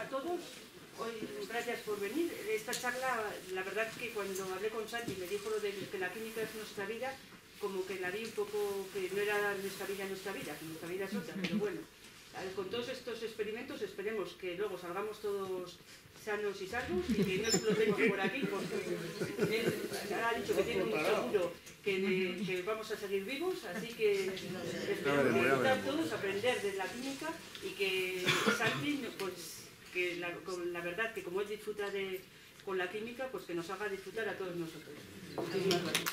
a todos. Hoy, gracias por venir. Esta charla, la verdad que cuando hablé con Santi me dijo lo de que la química es nuestra vida, como que la vi un poco que no era nuestra vida, que nuestra vida es otra, pero bueno, con todos estos experimentos esperemos que luego salgamos todos sanos y salvos y que no explotemos por aquí, porque él ha dicho que tiene un seguro que vamos a seguir vivos, así que esperemos intentar todos aprender de la química y que Santi, pues, que la verdad que como él disfruta con la química, pues que nos haga disfrutar a todos nosotros. Muchísimas gracias.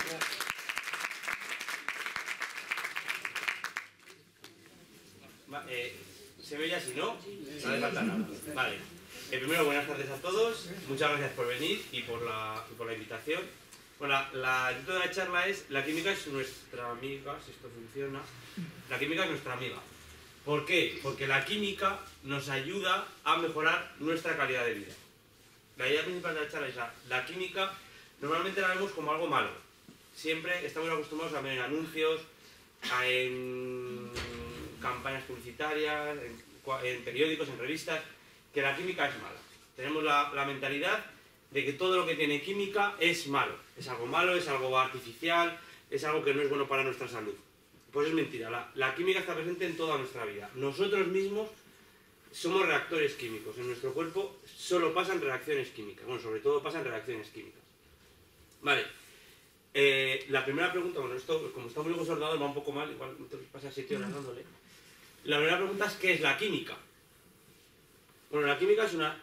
¿Se ve ya si no? No hace falta nada. Vale. Primero, buenas tardes a todos. Muchas gracias por venir y por la invitación. Bueno, el título de la charla es "La química es nuestra amiga", si esto funciona. La química es nuestra amiga. ¿Por qué? Porque la química nos ayuda a mejorar nuestra calidad de vida. La idea principal de la charla es la química normalmente la vemos como algo malo. Siempre estamos acostumbrados a ver en anuncios, en campañas publicitarias, en periódicos, en revistas, que la química es mala. Tenemos la mentalidad de que todo lo que tiene química es malo. Es algo artificial, es algo que no es bueno para nuestra salud. Pues es mentira, la química está presente en toda nuestra vida. Nosotros mismos somos reactores químicos. En nuestro cuerpo solo pasan reacciones químicas. Bueno, sobre todo pasan reacciones químicas. Vale. La primera pregunta, bueno, esto como está muy lejos ordenado va un poco mal, igual me tengo que pasar 7 horas dándole. La primera pregunta es ¿qué es la química? Bueno, la química es una...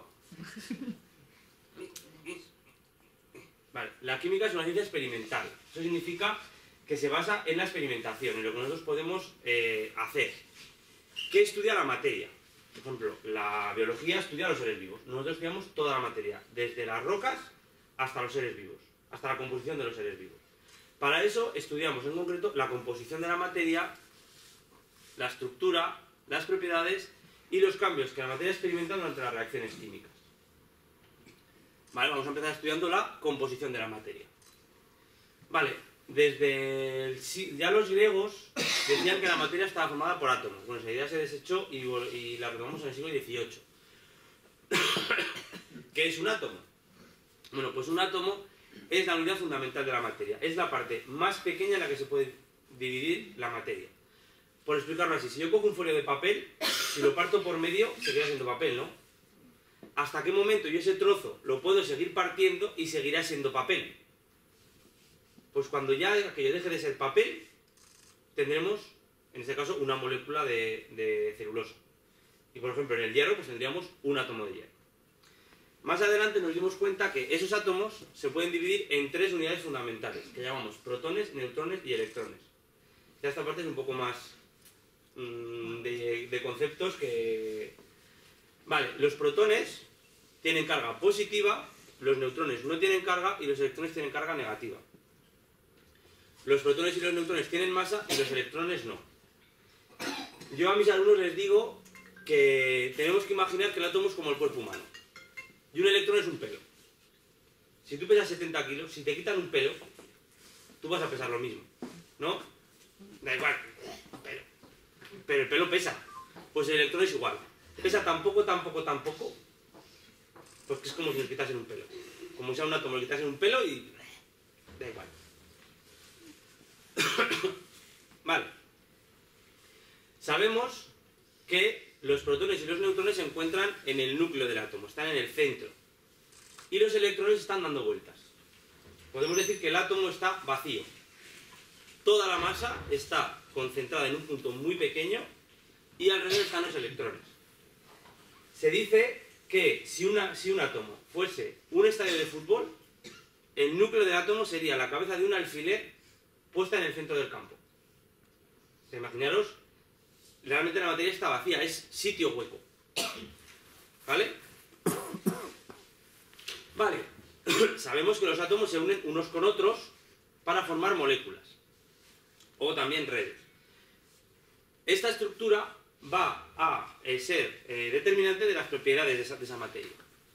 Vale, la química es una ciencia experimental. Eso significa que se basa en la experimentación, en lo que nosotros podemos hacer. ¿Qué estudia la materia? Por ejemplo, la biología estudia los seres vivos. Nosotros estudiamos toda la materia, desde las rocas hasta los seres vivos, hasta la composición de los seres vivos. Para eso estudiamos en concreto la composición de la materia, la estructura, las propiedades y los cambios que la materia experimenta durante las reacciones químicas. Vale, vamos a empezar estudiando la composición de la materia. Vale, ya los griegos decían que la materia estaba formada por átomos. Bueno, esa idea se desechó y la retomamos en el siglo XVIII. ¿Qué es un átomo? Bueno, pues un átomo es la unidad fundamental de la materia. Es la parte más pequeña en la que se puede dividir la materia. Por explicarlo así, si yo cojo un folio de papel, si lo parto por medio, seguirá siendo papel, ¿no? ¿Hasta qué momento yo ese trozo lo puedo seguir partiendo y seguirá siendo papel? Pues cuando ya aquello deje de ser papel, tendremos, en este caso, una molécula de celulosa. Y por ejemplo, en el hierro, pues tendríamos un átomo de hierro. Más adelante nos dimos cuenta que esos átomos se pueden dividir en 3 unidades fundamentales, que llamamos protones, neutrones y electrones. Ya esta parte es un poco más de conceptos que... Vale, los protones tienen carga positiva, los neutrones no tienen carga y los electrones tienen carga negativa. Los protones y los neutrones tienen masa y los electrones no. Yo a mis alumnos les digo que tenemos que imaginar que el átomo es como el cuerpo humano. Y un electrón es un pelo. Si tú pesas 70 kilos, si te quitan un pelo, tú vas a pesar lo mismo, ¿no? Da igual, pelo. Pero el pelo pesa. Pues el electrón es igual. Pesa tan poco, pues que es como si le quitasen un pelo. Como si a un átomo le quitasen un pelo y... da igual. Vale. Sabemos que los protones y los neutrones se encuentran en el núcleo del átomo, están en el centro. Y los electrones están dando vueltas. Podemos decir que el átomo está vacío. Toda la masa está concentrada en un punto muy pequeño y alrededor están los electrones. Se dice que si un átomo fuese un estadio de fútbol, el núcleo del átomo sería la cabeza de un alfiler puesta en el centro del campo. Imaginaros, realmente la materia está vacía, es sitio hueco. ¿Vale? Vale. Sabemos que los átomos se unen unos con otros para formar moléculas. O también redes. Esta estructura va a ser determinante de las propiedades de esa materia.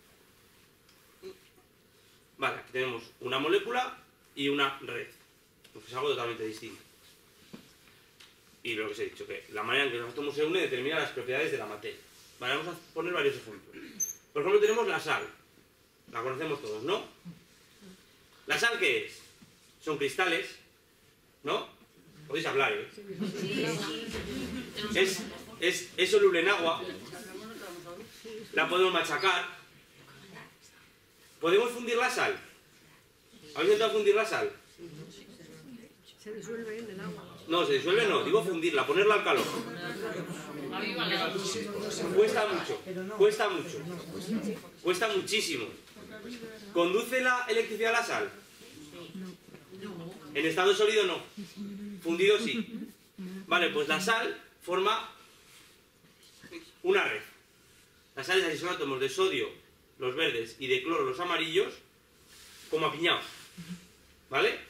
Vale, aquí tenemos una molécula y una red. Pues es algo totalmente distinto. Y lo que os he dicho, que la manera en que los átomos se unen determina las propiedades de la materia. Vale, vamos a poner varios ejemplos. Por ejemplo, tenemos la sal. La conocemos todos, ¿no? ¿La sal qué es? Son cristales, ¿no? Podéis hablar, ¿eh? Es soluble en agua. La podemos machacar. ¿Podemos fundir la sal? ¿Habéis intentado fundir la sal? Se disuelve en el agua. No, se disuelve no, digo fundirla, ponerla al calor. Cuesta mucho, cuesta mucho. Cuesta muchísimo. ¿Conduce la electricidad a la sal? En estado sólido no. Fundido sí. Vale, pues la sal forma una red. Las sales así son átomos de sodio, los verdes, y de cloro, los amarillos, como apiñados. ¿Vale?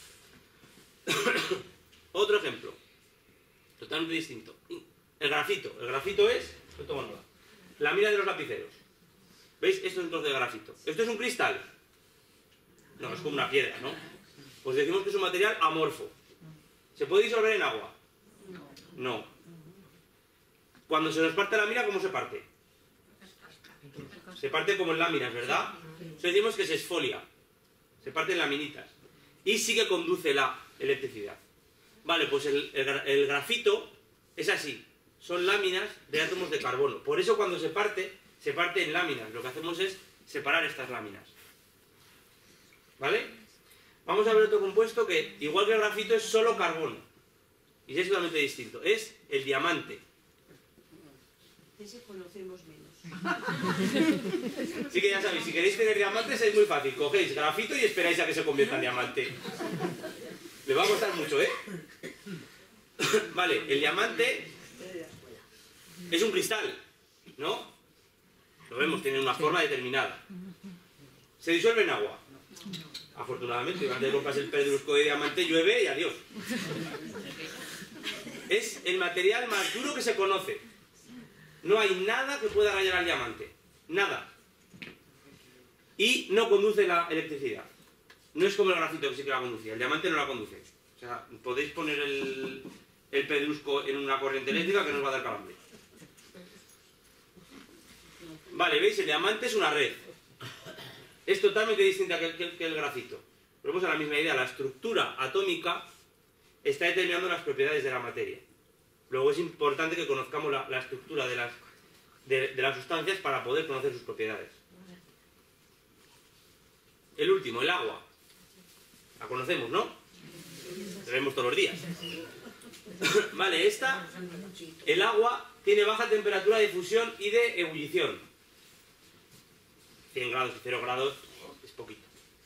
Otro ejemplo, totalmente distinto. El grafito. El grafito es la mina de los lapiceros. ¿Veis? Esto es un trozo de grafito. ¿Esto es un cristal? No, es como una piedra, ¿no? Pues decimos que es un material amorfo. ¿Se puede disolver en agua? No. Cuando se nos parte la mina, ¿cómo se parte? Se parte como en láminas, ¿verdad? Entonces decimos que se esfolia. Se parte en laminitas. Y sí que conduce la electricidad. Vale, pues el grafito es así. Son láminas de átomos de carbono. Por eso cuando se parte en láminas. Lo que hacemos es separar estas láminas. ¿Vale? Vamos a ver otro compuesto que, igual que el grafito, es solo carbono. Y es totalmente distinto. Es el diamante. Ese conocemos menos. Así que ya sabéis, si queréis tener diamantes es muy fácil. Cogéis grafito y esperáis a que se convierta en diamante. Le va a costar mucho, ¿eh? Vale, el diamante es un cristal, ¿no? Lo vemos, tiene una forma determinada. ¿Se disuelve en agua? Afortunadamente, antes de compras el pedrusco de diamante, llueve y adiós. Es el material más duro que se conoce. No hay nada que pueda rayar al diamante. Nada. Y no conduce la electricidad. No es como el grafito que sí que la conducía. El diamante no la conduce. O sea, podéis poner el pedrusco en una corriente eléctrica que no os va a dar calambre. Vale, ¿veis? El diamante es una red. Es totalmente distinta que el grafito. Volvemos a la misma idea. La estructura atómica está determinando las propiedades de la materia. Luego es importante que conozcamos la estructura de las sustancias para poder conocer sus propiedades. El último, el agua. La conocemos, ¿no? La vemos todos los días. Vale, el agua tiene baja temperatura de fusión y de ebullición. 100 grados y 0 grados es poquito.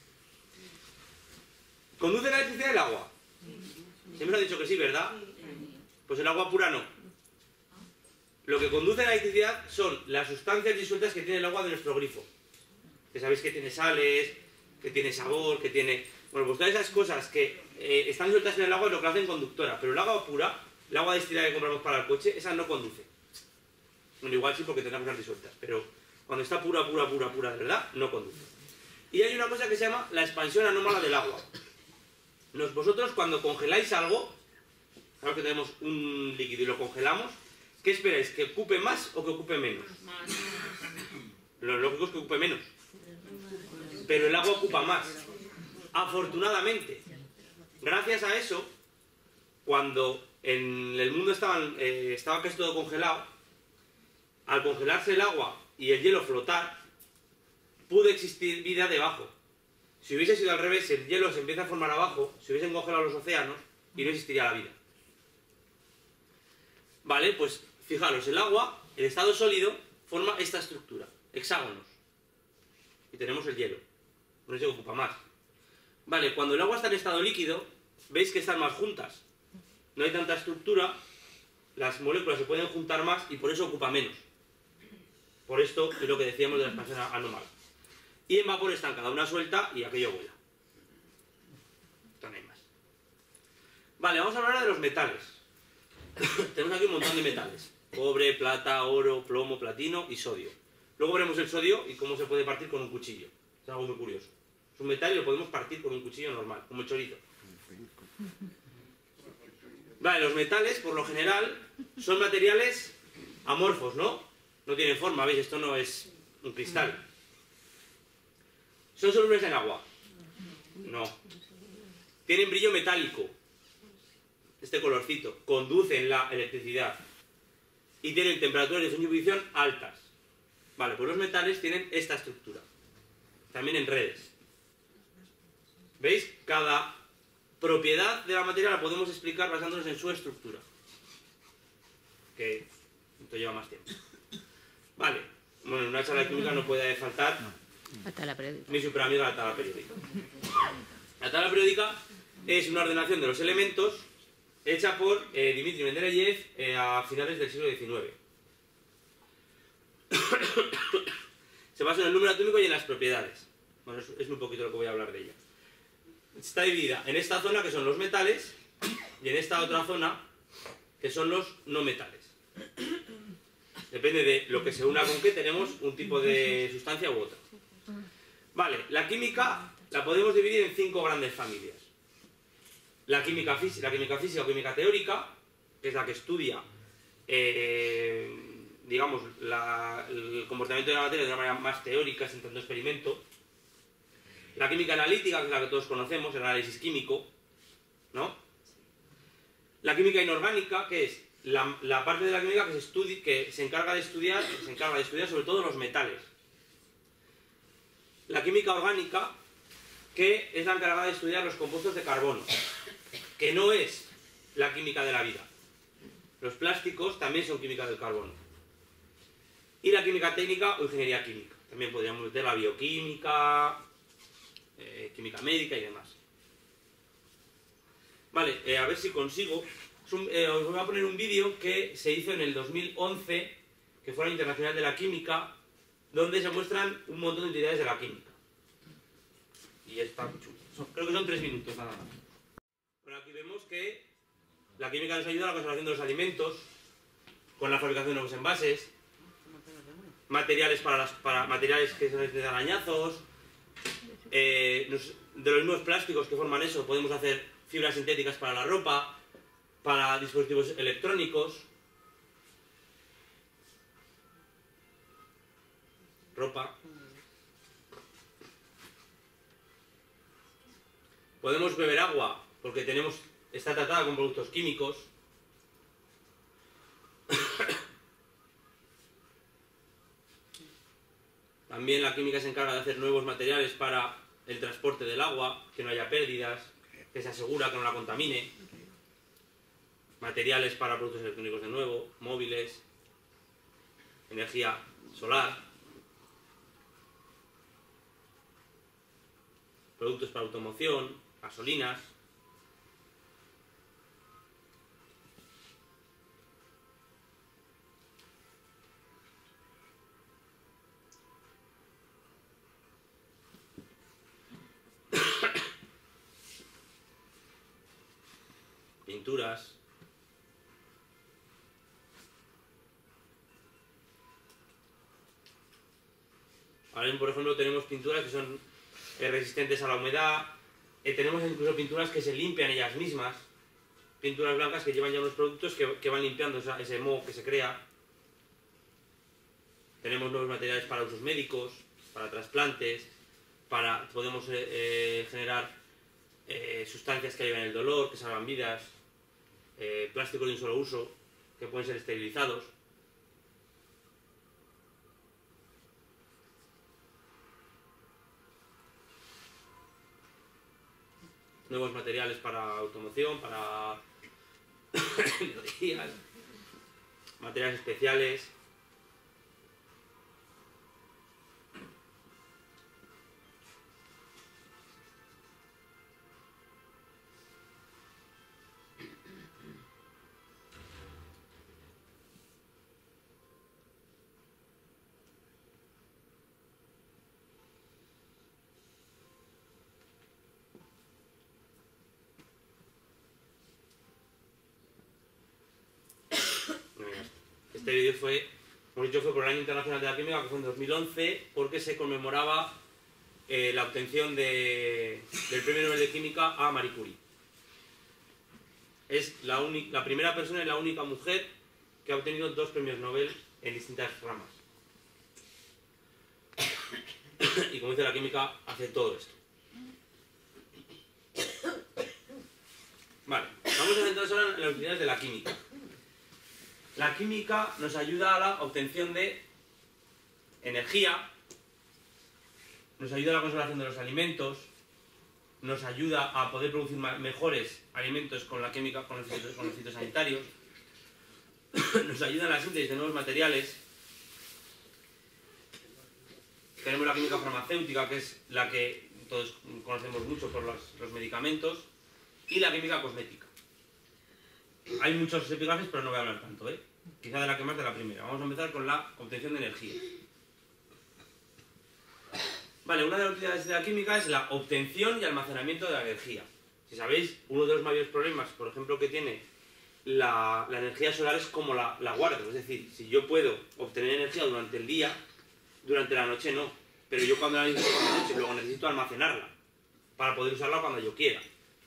¿Conduce la electricidad el agua? Siempre nos ha dicho que sí, ¿verdad? Pues el agua pura no. Lo que conduce a la electricidad son las sustancias disueltas que tiene el agua de nuestro grifo. Que sabéis que tiene sales, que tiene sabor, que tiene... Bueno, pues todas esas cosas que están disueltas en el agua es lo que la hacen conductora. Pero el agua pura, el agua destilada que compramos para el coche, esa no conduce. Bueno, igual sí porque tendrá cosas disueltas, pero cuando está pura, de verdad, no conduce. Y hay una cosa que se llama la expansión anómala del agua. Vosotros cuando congeláis algo... Claro que tenemos un líquido y lo congelamos. ¿Qué esperáis? ¿Que ocupe más o que ocupe menos? Lo lógico es que ocupe menos. Pero el agua ocupa más. Afortunadamente. Gracias a eso, cuando en el mundo estaba casi todo congelado, al congelarse el agua y el hielo flotar, pudo existir vida debajo. Si hubiese sido al revés, el hielo se empieza a formar abajo, se hubiesen congelado los océanos y no existiría la vida. Vale, pues fijaros, el agua, el estado sólido, forma esta estructura, hexágonos. Y tenemos el hielo. No se ocupa más. Vale, cuando el agua está en estado líquido, veis que están más juntas. No hay tanta estructura, las moléculas se pueden juntar más y por eso ocupa menos. Por esto es lo que decíamos de la expansión anómala. Y en vapor están cada una suelta y aquello vuela. Esto no hay más. Vale, vamos a hablar de los metales. Tenemos aquí un montón de metales. Cobre, plata, oro, plomo, platino y sodio. Luego veremos el sodio y cómo se puede partir con un cuchillo. Es algo muy curioso. Es un metal y lo podemos partir con un cuchillo normal, como el chorizo. Vale, los metales, por lo general, son materiales amorfos, ¿no? No tienen forma, ¿veis? Esto no es un cristal. ¿Son solubles en agua? No. Tienen brillo metálico. Este colorcito. Conducen la electricidad. Y tienen temperaturas de fusión y ebullición altas. Vale, pues los metales tienen esta estructura. También en redes. ¿Veis? Cada propiedad de la materia la podemos explicar basándonos en su estructura. Que esto lleva más tiempo. Vale. Bueno, en una charla de química no puede faltar La tabla periódica. mi superamiga la tabla periódica. La tabla periódica es una ordenación de los elementos hecha por Dmitri Mendeleev a finales del siglo XIX. Se basa en el número atómico y en las propiedades. Bueno, es muy poquito lo que voy a hablar de ella. Está dividida en esta zona, que son los metales, y en esta otra zona, que son los no metales. Depende de lo que se una con qué, tenemos un tipo de sustancia u otra. Vale, la química la podemos dividir en 5 grandes familias. La química física o química teórica, que es la que estudia, digamos, el comportamiento de la materia de una manera más teórica, sin tanto experimento. La química analítica, que es la que todos conocemos, el análisis químico, ¿no? La química inorgánica, que es la parte de la química que se encarga de estudiar sobre todo los metales. La química orgánica, que es la encargada de estudiar los compuestos de carbono, que no es la química de la vida. Los plásticos también son química del carbono. Y la química técnica o ingeniería química. También podríamos meter la bioquímica, química médica y demás. Vale, a ver si consigo. Os voy a poner un vídeo que se hizo en el 2011, que fue la Internacional de la Química, donde se muestran un montón de utilidades de la química. Y está muy chulo. Creo que son 3 minutos nada más. Bueno, aquí vemos que la química nos ayuda a la conservación de los alimentos, con la fabricación de nuevos envases, materiales materiales que se necesitan arañazos, de los mismos plásticos que forman eso, podemos hacer fibras sintéticas para la ropa, para dispositivos electrónicos, ropa. Podemos beber agua porque está tratada con productos químicos. También la química se encarga de hacer nuevos materiales para el transporte del agua, que no haya pérdidas, que se asegura que no la contamine. Materiales para productos electrónicos de nuevo, móviles, energía solar, productos para automoción, gasolinas. Pinturas. Ahora mismo, por ejemplo, tenemos pinturas que son resistentes a la humedad. Tenemos incluso pinturas que se limpian ellas mismas. Pinturas blancas que llevan ya unos productos que van limpiando ese moho que se crea. Tenemos nuevos materiales para usos médicos, para trasplantes, podemos generar sustancias que ayudan el dolor, que salvan vidas, plásticos de un solo uso, que pueden ser esterilizados. Nuevos materiales para automoción, para energías, materiales especiales. Este vídeo fue, como he dicho, fue por el Año Internacional de la Química, que fue en 2011, porque se conmemoraba la obtención del Premio Nobel de Química a Marie Curie. Es la primera persona y la única mujer que ha obtenido 2 premios Nobel en distintas ramas. Y como dice la química, hace todo esto. Vale, vamos a centrarnos ahora en las utilidades de la química. La química nos ayuda a la obtención de energía, nos ayuda a la conservación de los alimentos, nos ayuda a poder producir mejores alimentos con la química, con los fitosanitarios, nos ayuda en la síntesis de nuevos materiales. Tenemos la química farmacéutica, que es la que todos conocemos mucho por los medicamentos, y la química cosmética. Hay muchos epígrafes, pero no voy a hablar tanto, ¿eh? Quizá de la que más de la primera. Vamos a empezar con la obtención de energía. Vale, una de las utilidades de la química es la obtención y almacenamiento de la energía. Si sabéis, uno de los mayores problemas, por ejemplo, que tiene la energía solar es cómo la guardo. Es decir, si yo puedo obtener energía durante el día, durante la noche no. Pero yo cuando la necesito por la noche, luego necesito almacenarla para poder usarla cuando yo quiera.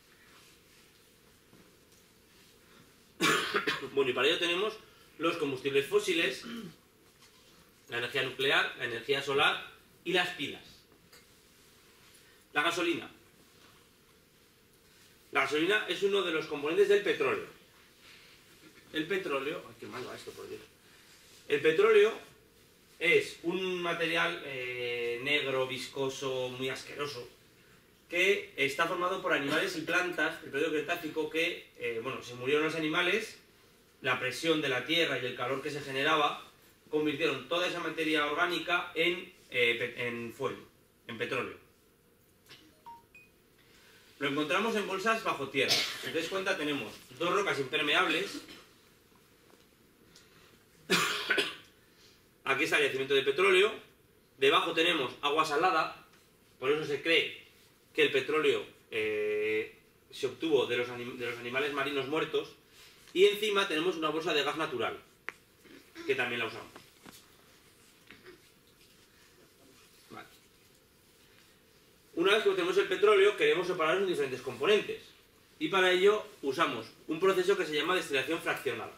Bueno, y para ello tenemos los combustibles fósiles, la energía nuclear, la energía solar y las pilas. La gasolina. La gasolina es uno de los componentes del petróleo. El petróleo... Ay, qué mal va esto, por Dios. El petróleo es un material negro, viscoso, muy asqueroso, que está formado por animales y plantas del periodo Cretácico que, bueno, se murieron los animales, la presión de la tierra y el calor que se generaba convirtieron toda esa materia orgánica en fuel, en petróleo. Lo encontramos en bolsas bajo tierra. Si os dais cuenta, tenemos dos rocas impermeables. Aquí está el yacimiento de petróleo. Debajo tenemos agua salada. Por eso se cree que el petróleo se obtuvo de los animales marinos muertos. Y encima tenemos una bolsa de gas natural, que también la usamos. Vale. Una vez que obtenemos el petróleo, queremos separarlo en diferentes componentes. Y para ello usamos un proceso que se llama destilación fraccionada.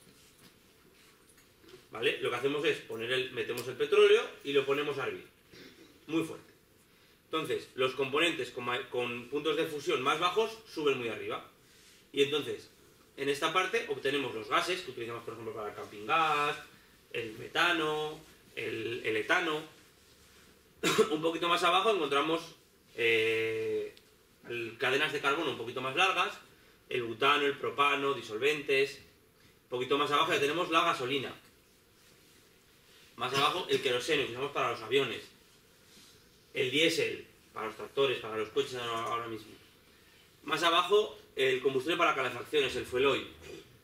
¿Vale? Lo que hacemos es metemos el petróleo y lo ponemos a hervir. Muy fuerte. Entonces, los componentes con puntos de fusión más bajos suben muy arriba. Y entonces, en esta parte obtenemos los gases que utilizamos, por ejemplo, para el camping gas, el metano, el etano. Un poquito más abajo encontramos cadenas de carbono un poquito más largas, el butano, el propano, disolventes. Un poquito más abajo ya tenemos la gasolina. Más abajo el queroseno que usamos para los aviones. El diésel para los tractores, para los coches ahora mismo. Más abajo el combustible para calefacciones, el fuel oil.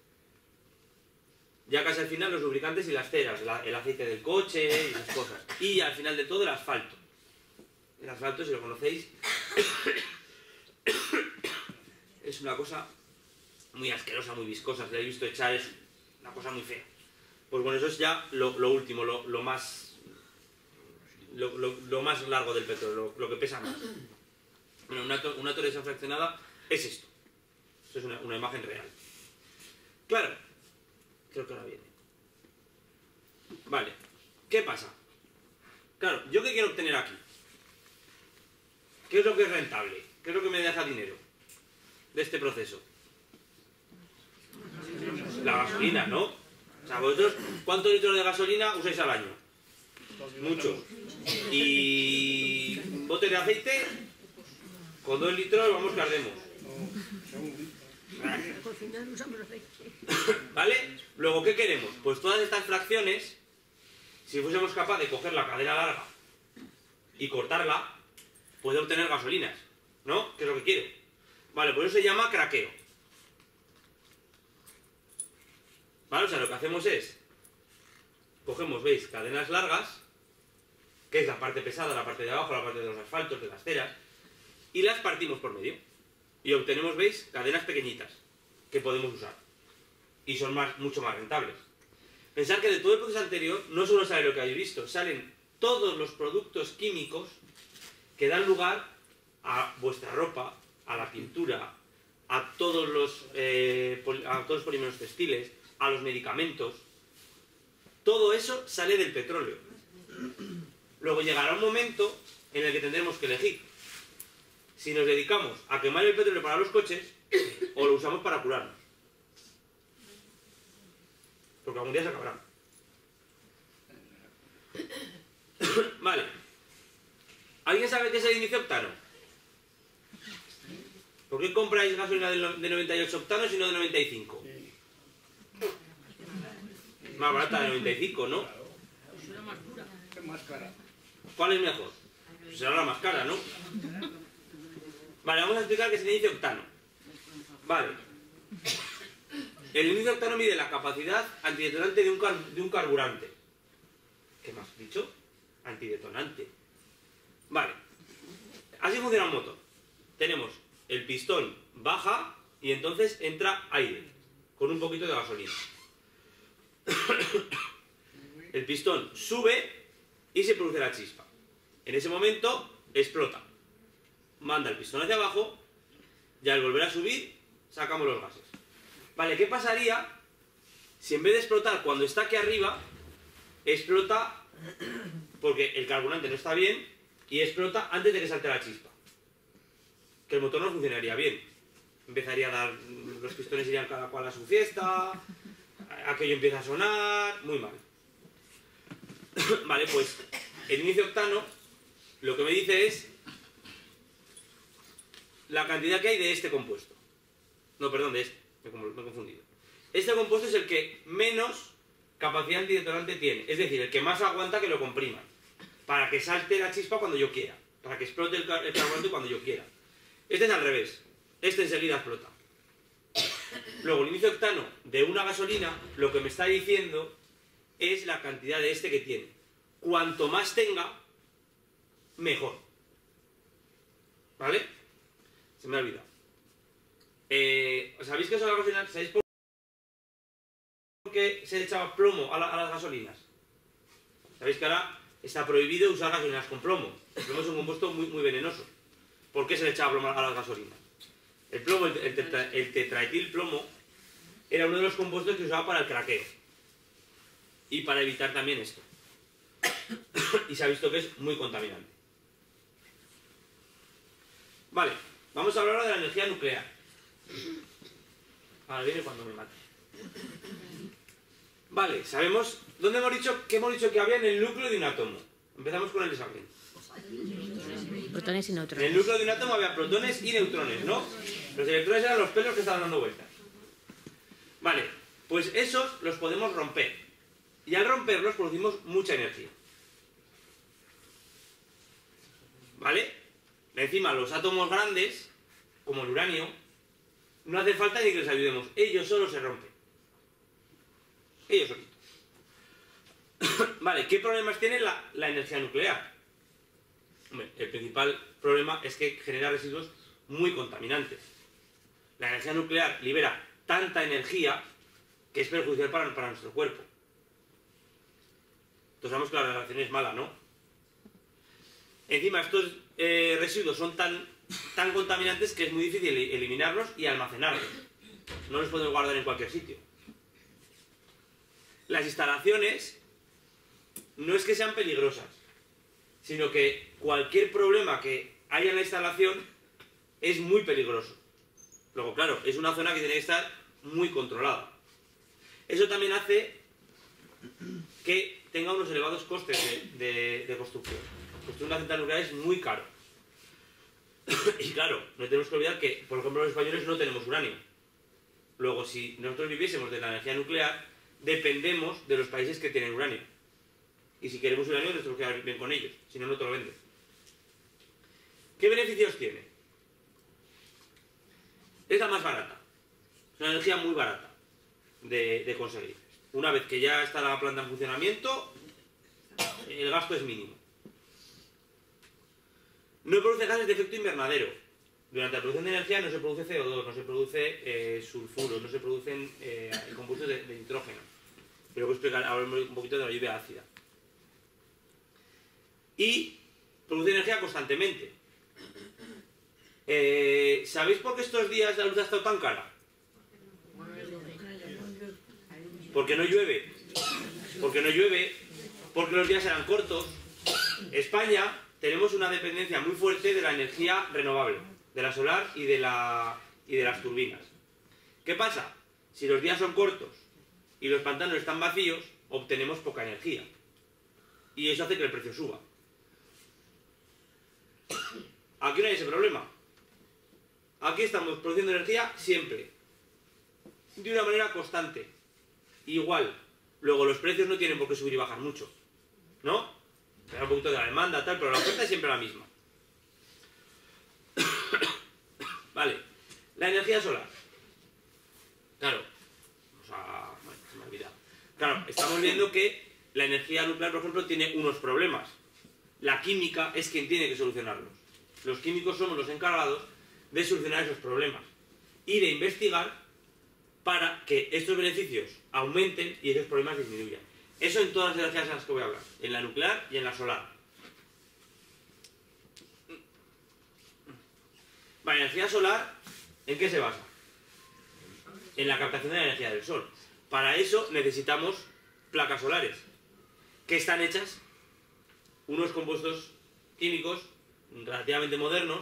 Ya casi al final los lubricantes y las ceras, el aceite del coche y esas cosas. Y al final de todo el asfalto. El asfalto, si lo conocéis, es una cosa muy asquerosa, muy viscosa. Si lo habéis visto echar, es una cosa muy fea. Pues bueno, eso es ya lo último, lo más largo del petróleo, lo que pesa más. Bueno, una teoría fraccionada es esto. Esto es una imagen real. Claro, creo que ahora viene. Vale, ¿qué pasa? Claro, ¿yo qué quiero obtener aquí? ¿Qué es lo que es rentable? ¿Qué es lo que me deja dinero de este proceso? La gasolina, ¿no? O sea, vosotros, ¿cuántos litros de gasolina usáis al año? Muchos. Y botes de aceite, con 2 litros vamos que ardemos. Cocinar usamos aceite. ¿Vale? Luego, ¿qué queremos? Pues todas estas fracciones, si fuésemos capaces de coger la cadena larga y cortarla, puede obtener gasolinas, ¿no? ¿Qué es lo que quiero? Vale, pues eso se llama craqueo. ¿Vale? O sea, lo que hacemos es, cogemos, ¿veis? Cadenas largas, que es la parte pesada, la parte de abajo, la parte de los asfaltos, de las ceras, y las partimos por medio. Y obtenemos, ¿veis? Cadenas pequeñitas, que podemos usar. Y son mucho más rentables. Pensad que de todo el proceso anterior, no solo sale lo que habéis visto, salen todos los productos químicos que dan lugar a vuestra ropa, a la pintura, a todos los polímeros textiles, a los medicamentos. Todo eso sale del petróleo. Luego llegará un momento en el que tendremos que elegir si nos dedicamos a quemar el petróleo para los coches o lo usamos para curarnos. Porque algún día se acabará. Vale. ¿Alguien sabe qué es el índice octano? ¿Por qué compráis gasolina de 98 octanos y no de 95? Más barata de 95, ¿no? Es más cara. ¿Cuál es mejor? Pues será la más cara, ¿no? Vale, vamos a explicar qué es el índice octano. Vale. El índice octano mide la capacidad antidetonante de un carburante. ¿Qué más has dicho? Antidetonante. Vale. Así funciona un motor. Tenemos el pistón baja y entonces entra aire con un poquito de gasolina. El pistón sube y se produce la chispa. En ese momento explota. Manda el pistón hacia abajo y al volver a subir sacamos los gases. Vale, ¿qué pasaría si en vez de explotar cuando está aquí arriba, explota porque el carburante no está bien y explota antes de que salte la chispa? Que el motor no funcionaría bien. Empezaría a dar, los pistones irían cada cual a su fiesta, aquello empieza a sonar, muy mal. Vale, pues el índice octano lo que me dice es la cantidad que hay de este compuesto. No, perdón, de este, me he confundido. Este compuesto es el que menos capacidad antidetonante tiene, es decir, el que más aguanta que lo compriman, para que salte la chispa cuando yo quiera, para que explote el carburante cuando yo quiera. Este es al revés, este enseguida explota. Luego, el índice octano de una gasolina, lo que me está diciendo es la cantidad de este que tiene. Cuanto más tenga, mejor. ¿Vale? Se me ha olvidado. ¿Sabéis que eso de la gasolina? ¿Sabéis por qué se echaba plomo a las gasolinas? ¿Sabéis que ahora está prohibido usar gasolinas con plomo? El plomo es un compuesto muy venenoso. ¿Por qué se le echaba plomo a las gasolinas? El plomo, el tetraetilplomo, era uno de los compuestos que se usaba para el craqueo. Y para evitar también esto. Y se ha visto que es muy contaminante. Vale, vamos a hablar ahora de la energía nuclear. Ahora viene cuando me mate. Vale, sabemos... ¿Dónde hemos dicho que había en el núcleo de un átomo? Empezamos con el examen. Protones y neutrones. En el núcleo de un átomo había protones y neutrones, ¿no? Los electrones eran los pelos que estaban dando vueltas. Vale, pues esos los podemos romper. Y al romperlos producimos mucha energía. ¿Vale? Encima, los átomos grandes, como el uranio, no hace falta ni que les ayudemos. Ellos solos se rompen. Ellos solitos. Vale, ¿qué problemas tiene la energía nuclear? Hombre, el principal problema es que genera residuos muy contaminantes. La energía nuclear libera tanta energía que es perjudicial para nuestro cuerpo. Entonces sabemos que la relación es mala, ¿no? Encima estos residuos son tan contaminantes que es muy difícil eliminarlos y almacenarlos. No los podemos guardar en cualquier sitio. Las instalaciones no es que sean peligrosas, sino que cualquier problema que haya en la instalación es muy peligroso. Luego, claro, es una zona que tiene que estar muy controlada. Eso también hace que tenga unos elevados costes de construcción. Construir una central nuclear es muy caro. Y claro, no tenemos que olvidar que, por ejemplo, los españoles no tenemos uranio. Luego, si nosotros viviésemos de la energía nuclear, dependemos de los países que tienen uranio. Y si queremos uranio, nos tenemos que quedar bien con ellos. Si no, no te lo venden. ¿Qué beneficios tiene? Es la más barata. Es una energía muy barata de conseguir. Una vez que ya está la planta en funcionamiento, el gasto es mínimo. No produce gases de efecto invernadero. Durante la producción de energía no se produce CO2, no se produce sulfuro, no se producen compuestos de nitrógeno. Pero voy a explicar ahora un poquito de la lluvia ácida. Y produce energía constantemente. ¿Sabéis por qué estos días la luz ha estado tan cara? Porque no llueve. Porque no llueve, porque los días eran cortos. España tenemos una dependencia muy fuerte de la energía renovable, de la solar y de las turbinas. ¿Qué pasa? Si los días son cortos y los pantanos están vacíos, obtenemos poca energía. Y eso hace que el precio suba. Aquí no hay ese problema. Aquí estamos produciendo energía siempre, de una manera constante, igual. Luego los precios no tienen por qué subir y bajar mucho, ¿no? Hay un poquito de la demanda, tal, pero la oferta es siempre la misma. Vale, la energía solar. Claro, bueno, se me ha olvidado. Claro, estamos viendo que la energía nuclear, por ejemplo, tiene unos problemas. La química es quien tiene que solucionarlos. Los químicos somos los encargados de solucionar esos problemas y de investigar para que estos beneficios aumenten y esos problemas disminuyan. Eso en todas las energías en las que voy a hablar, en la nuclear y en la solar. Vale, la energía solar, ¿en qué se basa? En la captación de la energía del sol. Para eso necesitamos placas solares, que están hechas unos compuestos químicos relativamente modernos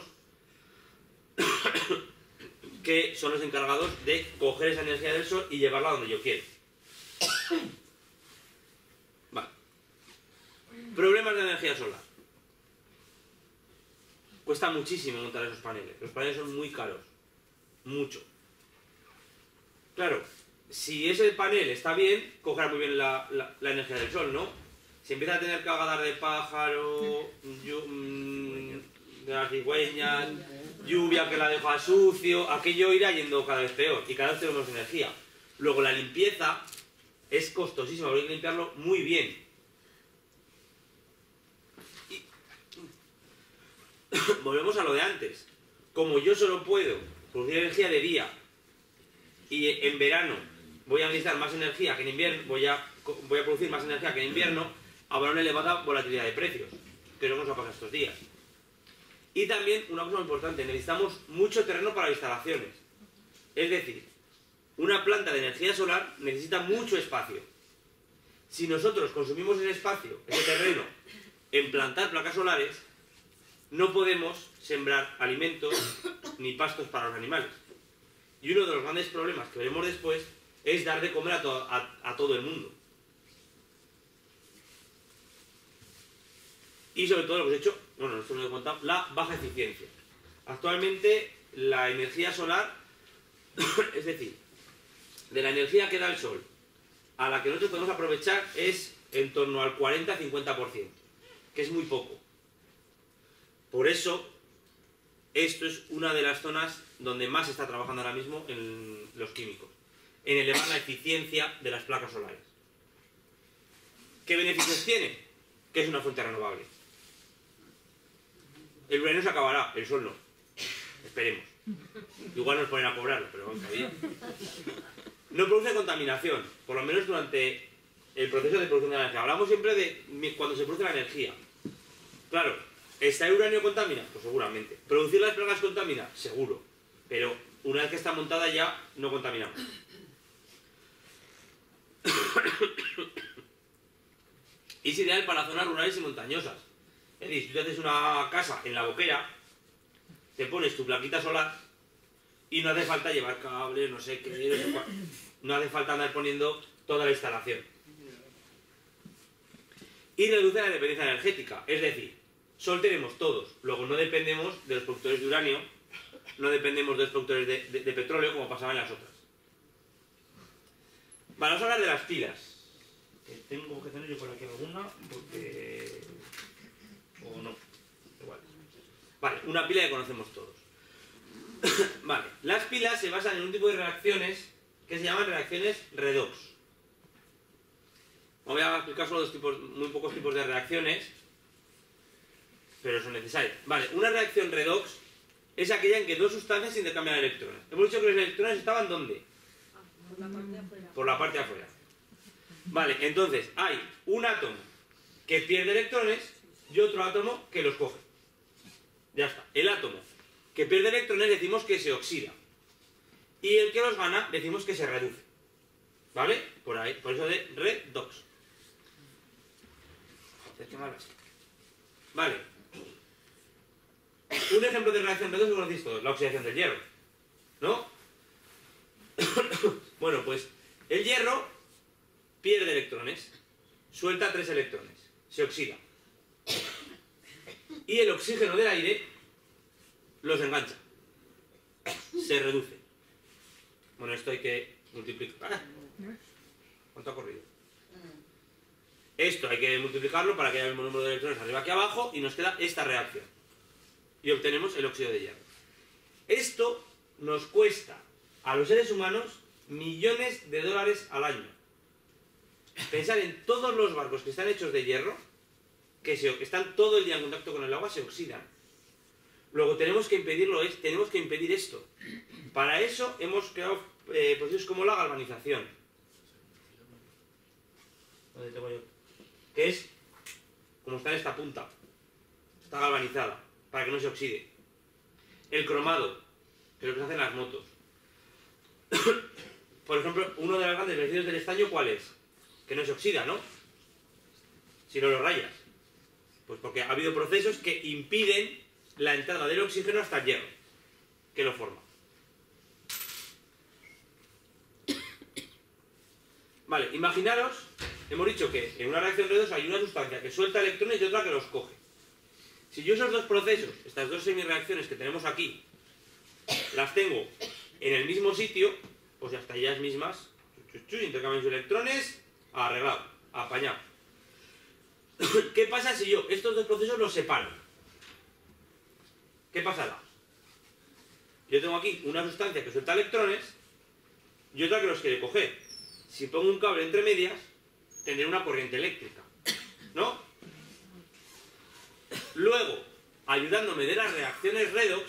que son los encargados de coger esa energía del sol y llevarla donde yo quiero. Vale. Problemas de energía solar. Cuesta muchísimo montar esos paneles. Los paneles son muy caros. Mucho. Claro, si ese panel está bien, cogerá muy bien la energía del sol, ¿no? Si empieza a tener cagadas de pájaro, de las cigüeñas, lluvia que la deja sucio, aquello irá yendo cada vez peor y cada vez tenemos energía. Luego la limpieza es costosísima, porque hay que limpiarlo muy bien. Y volvemos a lo de antes. Como yo solo puedo producir energía de día y en verano voy a necesitar más energía que en invierno, voy a producir más energía que en invierno, habrá una elevada volatilidad de precios, que es lo que nos ha pasado estos días. Y también, una cosa muy importante, necesitamos mucho terreno para instalaciones. Es decir, una planta de energía solar necesita mucho espacio. Si nosotros consumimos ese espacio, ese terreno, en plantar placas solares, no podemos sembrar alimentos ni pastos para los animales. Y uno de los grandes problemas que veremos después es dar de comer a todo el mundo. Y sobre todo lo que os he hecho, bueno, esto no lo he contado, la baja eficiencia. Actualmente la energía solar, es decir, de la energía que da el sol a la que nosotros podemos aprovechar es en torno al 40-50%, que es muy poco. Por eso, esto es una de las zonas donde más se está trabajando ahora mismo en los químicos, en elevar la eficiencia de las placas solares. ¿Qué beneficios tiene? Que es una fuente renovable. El verano se acabará, el sol no. Esperemos. Igual nos ponen a cobrarlo, pero vamos a ver. No produce contaminación, por lo menos durante el proceso de producción de la energía. Hablamos siempre de cuando se produce la energía. Claro, ¿está el uranio contamina? Pues seguramente. ¿Producir las placas contamina? Seguro. Pero una vez que está montada ya no contaminamos. Y es ideal para zonas rurales y montañosas. Es decir, si tú haces una casa en la boquera, te pones tu plaquita solar y no hace falta llevar cables, no sé qué, no sé cuál. No hace falta andar poniendo toda la instalación. Y reduce la dependencia energética, es decir, sol tenemos todos, luego no dependemos de los productores de uranio, no dependemos de los productores de petróleo como pasaba en las otras. Vamos a hablar de las pilas. Tengo que tener yo por aquí alguna, porque... o no, igual. Vale, una pila que conocemos todos. Vale, las pilas se basan en un tipo de reacciones que se llaman reacciones redox. Voy a explicar solo muy pocos tipos de reacciones, pero son necesarias. Vale, una reacción redox es aquella en que dos sustancias intercambian electrones. Hemos dicho que los electrones estaban ¿dónde? Por la parte de afuera. Por la parte de afuera. Vale, entonces hay un átomo que pierde electrones y otro átomo que los coge. Ya está. El átomo que pierde electrones decimos que se oxida. Y el que los gana decimos que se reduce. ¿Vale? Por ahí, por eso de redox. Joder, qué mal así. Vale. Un ejemplo de reacción redox lo conocéis todos, la oxidación del hierro, ¿no? Bueno, pues el hierro pierde electrones, suelta 3 electrones, se oxida. Y el oxígeno del aire los engancha, se reduce. Bueno, esto hay que multiplicar. ¿Cuánto ha corrido? Esto hay que multiplicarlo para que haya el mismo número de electrones arriba que abajo y nos queda esta reacción. Y obtenemos el óxido de hierro. Esto nos cuesta a los seres humanos millones de dólares al año. Pensar en todos los barcos que están hechos de hierro, que están todo el día en contacto con el agua, se oxidan. Luego tenemos que impedirlo, tenemos que impedir esto. Para eso hemos creado procesos como la galvanización. ¿Dónde tengo yo? Que es como está en esta punta. Está galvanizada, para que no se oxide. El cromado, que es lo que se hace en las motos. Por ejemplo, uno de los grandes beneficios del estaño, ¿cuál es? Que no se oxida, ¿no? Si no lo rayas. Pues porque ha habido procesos que impiden la entrada del oxígeno hasta el hierro, que lo forma. Vale, imaginaros, hemos dicho que en una reacción redox hay una sustancia que suelta electrones y otra que los coge. Si yo esos dos procesos, estas dos semireacciones que tenemos aquí, las tengo en el mismo sitio, pues hasta ellas mismas intercambian sus electrones, arreglado, apañado. ¿Qué pasa si yo estos dos procesos los separo? ¿Qué pasará? Yo tengo aquí una sustancia que suelta electrones y otra que los quiere coger. Si pongo un cable entre medias, tendré una corriente eléctrica, ¿no? Luego, ayudándome de las reacciones redox,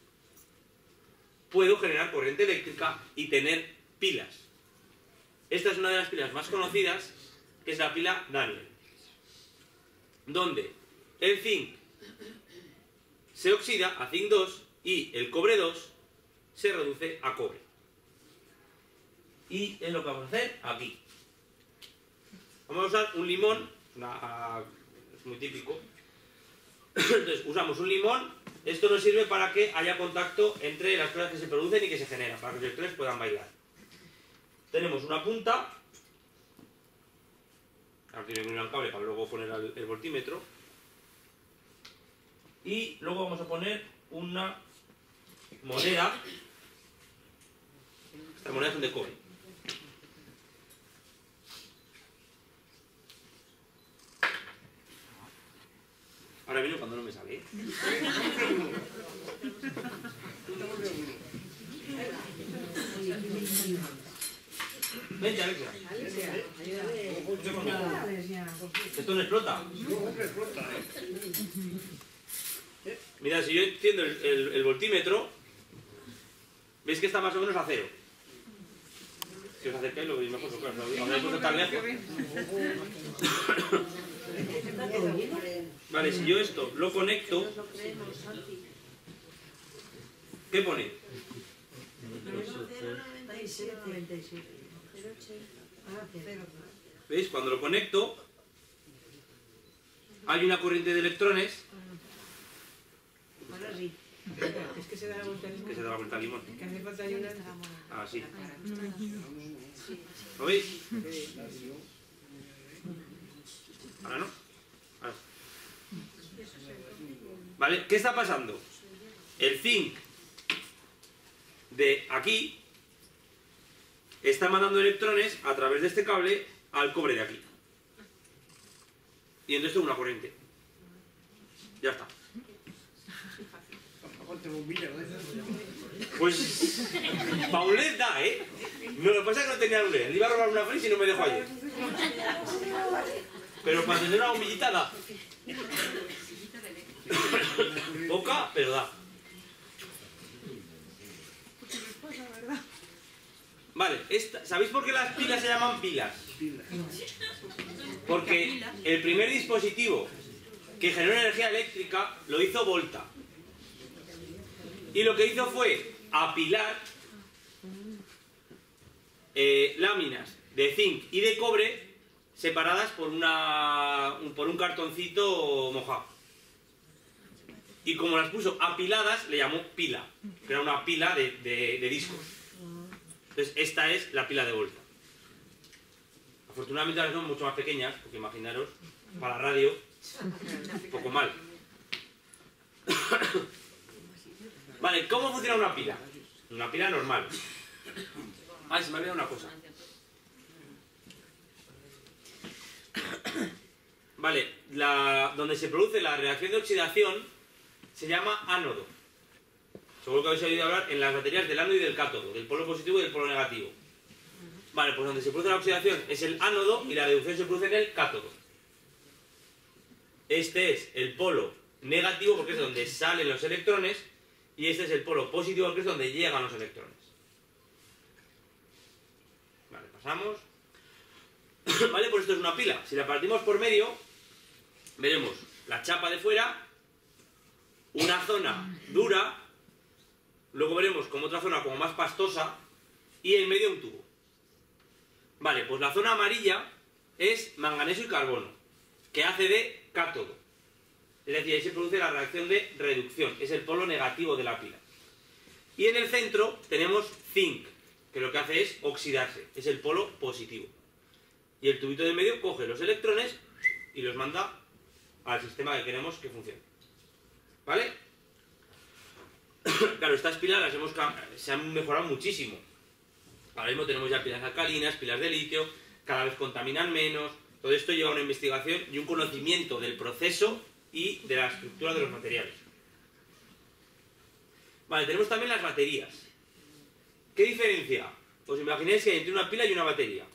puedo generar corriente eléctrica y tener pilas. Esta es una de las pilas más conocidas, que es la pila Daniel, donde el zinc se oxida a zinc 2 y el cobre 2 se reduce a cobre. Y es lo que vamos a hacer aquí. Vamos a usar un limón, es muy típico. Entonces usamos un limón. Esto nos sirve para que haya contacto entre las cosas que se producen y que se generan, para que los electrones puedan bailar. Tenemos una punta. Ahora tiene que unir al cable para luego poner el voltímetro. Y luego vamos a poner una moneda. Estas monedas son de cobre. Ahora viene cuando no me sale. Vente, Alexia. Esto no explota. Mira, si yo enciendo el voltímetro, veis que está más o menos a cero. Si os acercáis lo veis mejor, claro, habréis puesto tan lejos. Vale, si yo esto lo conecto, ¿qué pone? ¿Veis? Cuando lo conecto, hay una corriente de electrones. Ahora sí. Es que se da la vuelta al limón. Que se da la vuelta al limón. Que hace falta ayuda. Ah, sí. ¿Lo veis? Ahora no. Ahora. ¿Vale? ¿Qué está pasando? El zinc de aquí está mandando electrones a través de este cable al cobre de aquí. Y entonces tengo una corriente. Ya está. Pues Paulet da, ¿eh? No, lo que pasa es que no tenía lunes. Le iba a robar una fris y no me dejó ayer. Pero para tener una bombillita da. Poca, pero da. Vale, ¿sabéis por qué las pilas se llaman pilas? Porque el primer dispositivo que generó energía eléctrica lo hizo Volta. Y lo que hizo fue apilar láminas de zinc y de cobre separadas por un cartoncito mojado. y como las puso apiladas, le llamó pila, que era una pila de discos. Entonces, esta es la pila de Volta. Afortunadamente ahora son mucho más pequeñas, porque imaginaros, para la radio, un poco mal. Vale, ¿cómo funciona una pila? Una pila normal. Ah, se me ha olvidado una cosa. Vale, donde se produce la reacción de oxidación se llama ánodo. Seguro que habéis oído hablar en las baterías del ánodo y del cátodo, del polo positivo y del polo negativo. Vale, pues donde se produce la oxidación es el ánodo y la reducción se produce en el cátodo. Este es el polo negativo porque es donde salen los electrones y este es el polo positivo porque es donde llegan los electrones. Vale, pasamos. Vale, pues esto es una pila. Si la partimos por medio, veremos la chapa de fuera, una zona dura, luego veremos como otra zona como más pastosa y en medio un tubo. Vale, pues la zona amarilla es manganeso y carbono, que hace de cátodo. Es decir, ahí se produce la reacción de reducción, es el polo negativo de la pila. Y en el centro tenemos zinc, que lo que hace es oxidarse, es el polo positivo. Y el tubito de medio coge los electrones y los manda al sistema que queremos que funcione. ¿Vale? Claro, estas pilas se han mejorado muchísimo. Ahora mismo tenemos ya pilas alcalinas, pilas de litio, cada vez contaminan menos. Todo esto lleva a una investigación y un conocimiento del proceso y de la estructura de los materiales. Vale, tenemos también las baterías. ¿Qué diferencia? Os imagináis que hay entre una pila y una batería.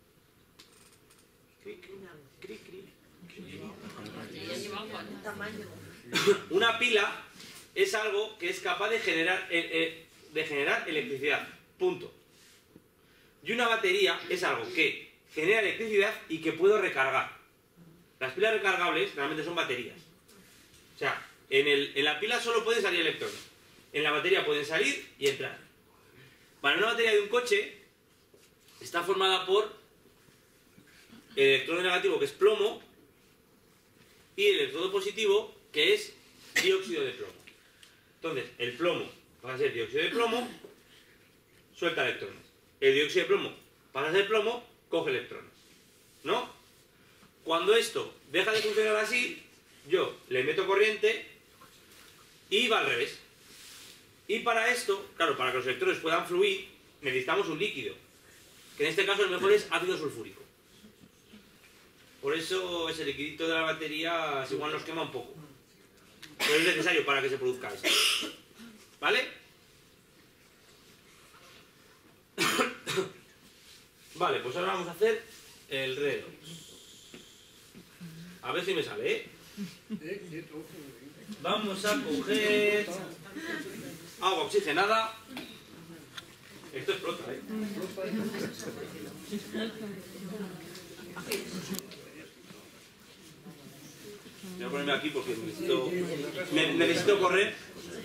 Una pila es algo que es capaz de generar electricidad. Punto. Y una batería es algo que genera electricidad y que puedo recargar. Las pilas recargables realmente son baterías. O sea, en la pila solo pueden salir electrones. En la batería pueden salir y entrar. Para una batería de un coche está formada por el electrodo negativo, que es plomo, y el electrodo positivo, que es dióxido de plomo. Entonces, el plomo pasa a ser dióxido de plomo, suelta electrones. El dióxido de plomo pasa a ser plomo, coge electrones. ¿No? Cuando esto deja de funcionar así, yo le meto corriente y va al revés. Y para esto, claro, para que los electrones puedan fluir, necesitamos un líquido, que en este caso el mejor es ácido sulfúrico. Por eso ese liquidito de la batería igual nos quema un poco. Pero es necesario para que se produzca esto. ¿Vale? Vale, pues ahora vamos a hacer el redox. A ver si me sale, ¿eh? Vamos a coger agua oxigenada. Esto explota, ¿eh? Voy a ponerme aquí porque necesito correr.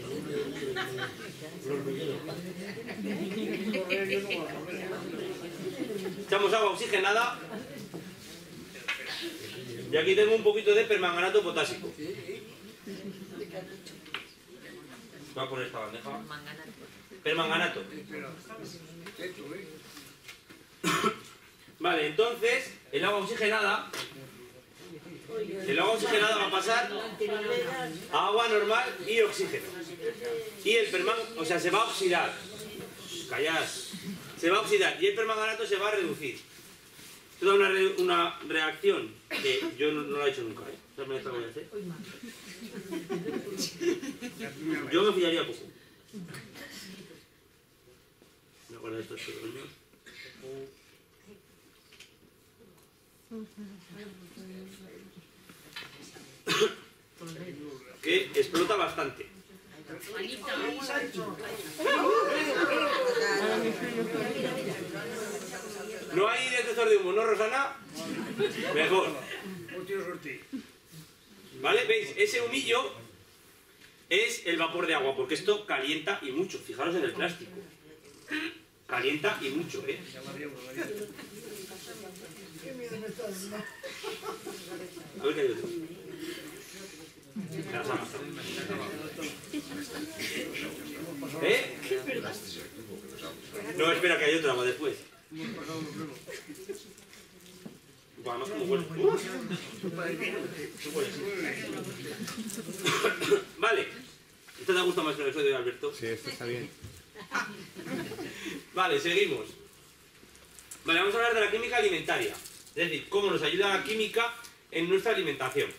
Echamos agua oxigenada. Y aquí tengo un poquito de permanganato potásico. Voy a poner esta bandeja. Permanganato. Vale, entonces el agua oxigenada va a pasar a agua normal y oxígeno. Y el permanganato, o sea, se va a oxidar. Callad. Se va a oxidar y el permanganato se va a reducir. Esto da una reacción que yo no la he hecho nunca, ¿eh? ¿Sabes lo que voy a hacer? Yo me fijaría poco. Me acuerdo de estos pequeños. Que explota bastante. No hay detector de humo, ¿no, Rosana? Mejor. ¿Vale? ¿Veis? Ese humillo es el vapor de agua, porque esto calienta y mucho. Fijaros en el plástico. Calienta y mucho, ¿eh? A ver qué hay otro. No, espera que hay otra más después. Hemos pasado los luego. Bueno, además como bueno. Vale. ¿Esto te ha gustado más que el episodio de Alberto? Sí, esto está bien. Vale, seguimos. Vale, vamos a hablar de la química alimentaria. Es decir, cómo nos ayuda la química en nuestra alimentación.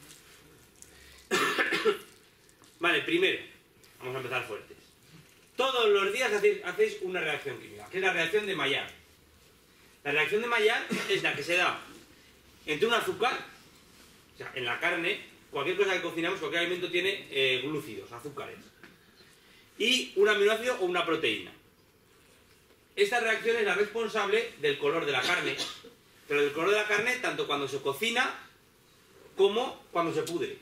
Vale, primero, vamos a empezar fuertes. Todos los días hacéis una reacción química, que es la reacción de Maillard. La reacción de Maillard es la que se da entre un azúcar, o sea, en la carne, cualquier cosa que cocinamos, cualquier alimento tiene glúcidos, azúcares, y un aminoácido o una proteína. Esta reacción es la responsable del color de la carne, pero del color de la carne tanto cuando se cocina como cuando se pudre.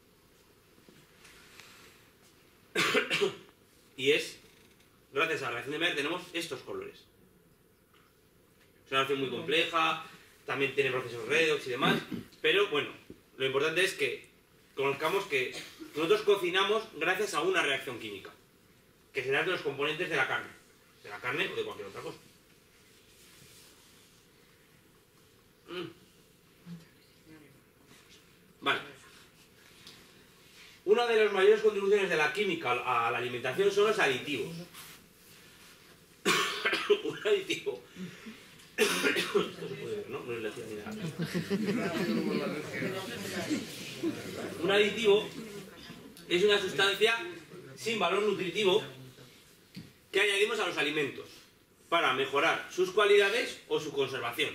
Y es, gracias a la reacción de Maillard tenemos estos colores. Es una reacción muy compleja, también tiene procesos redox y demás, pero bueno, lo importante es que conozcamos que nosotros cocinamos gracias a una reacción química, que se da de los componentes de la carne o de cualquier otra cosa. Vale. Una de las mayores contribuciones de la química a la alimentación son los aditivos. Un aditivo. Esto se puede ver, ¿no? No es la tía ni nada. Un aditivo es una sustancia sin valor nutritivo que añadimos a los alimentos para mejorar sus cualidades o su conservación.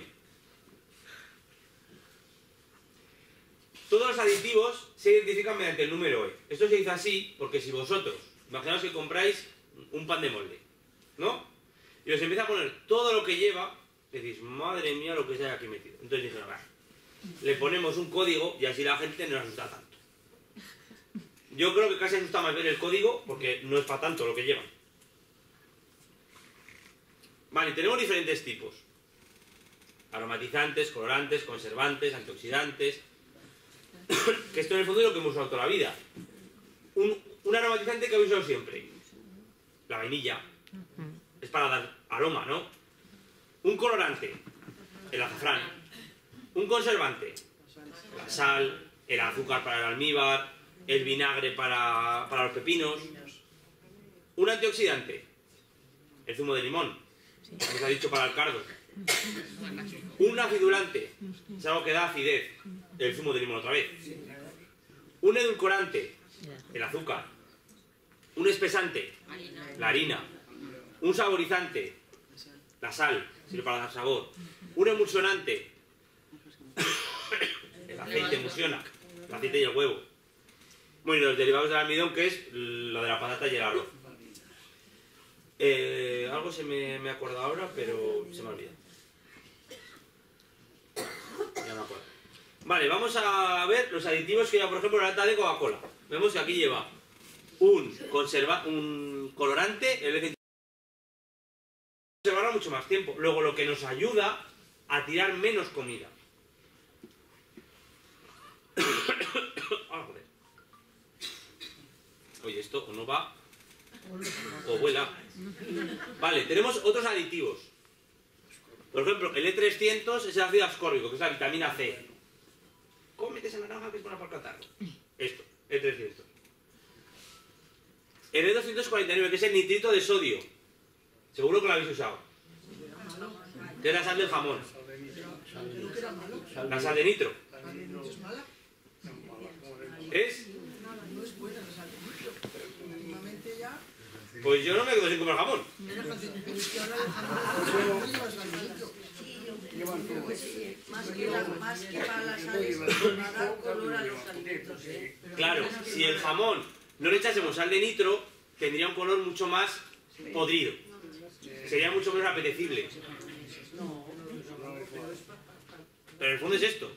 Todos los aditivos se identifican mediante el número E. Esto se dice así porque si vosotros, imaginaos que compráis un pan de molde, ¿no? Y os empieza a poner todo lo que lleva, decís, madre mía lo que se hay aquí metido. Entonces dijeron, le ponemos un código y así la gente no nos asusta tanto. Yo creo que casi asusta más ver el código porque no es para tanto lo que llevan. Vale, tenemos diferentes tipos. Aromatizantes, colorantes, conservantes, antioxidantes. Que esto en el fondo es lo que hemos usado toda la vida. Un aromatizante que habéis usado siempre. La vainilla. Es para dar aroma, ¿no? Un colorante. El azafrán. Un conservante. La sal, el azúcar para el almíbar, el vinagre para los pepinos. Un antioxidante. El zumo de limón. Como se ha dicho para el cardo. Un acidulante. Es algo que da acidez. El zumo de limón otra vez. Un edulcorante. El azúcar. Un espesante. La harina. Un saborizante. La sal. Sirve para dar sabor. Un emulsionante. El aceite emulsiona. El aceite y el huevo. Bueno, y los derivados del almidón, que es lo de la patata y el arroz. Algo se me acuerdo ahora, pero se me olvida. Ya me acuerdo. Vale, vamos a ver los aditivos que lleva, por ejemplo, la lata de Coca-Cola. Vemos que aquí lleva un colorante, el de conservarlo mucho más tiempo. Luego, lo que nos ayuda a tirar menos comida. Ah, joder. Oye, esto o no va o vuela. Vale, tenemos otros aditivos. Por ejemplo, el E300 es el ácido ascórbico, que es la vitamina C. Cómete esa naranja que es buena para el catarro. Esto, E300. El E249, que es el nitrito de sodio. Seguro que lo habéis usado. Que es la sal del jamón. La sal de nitro. ¿Es? Pues yo no me quedo sin comer jamón. Más que para las sales, para dar color a los alimentos, ¿eh? Claro, si el jamón no le echásemos sal de nitro, tendría un color mucho más podrido. Sería mucho menos apetecible. Pero en el fondo es esto.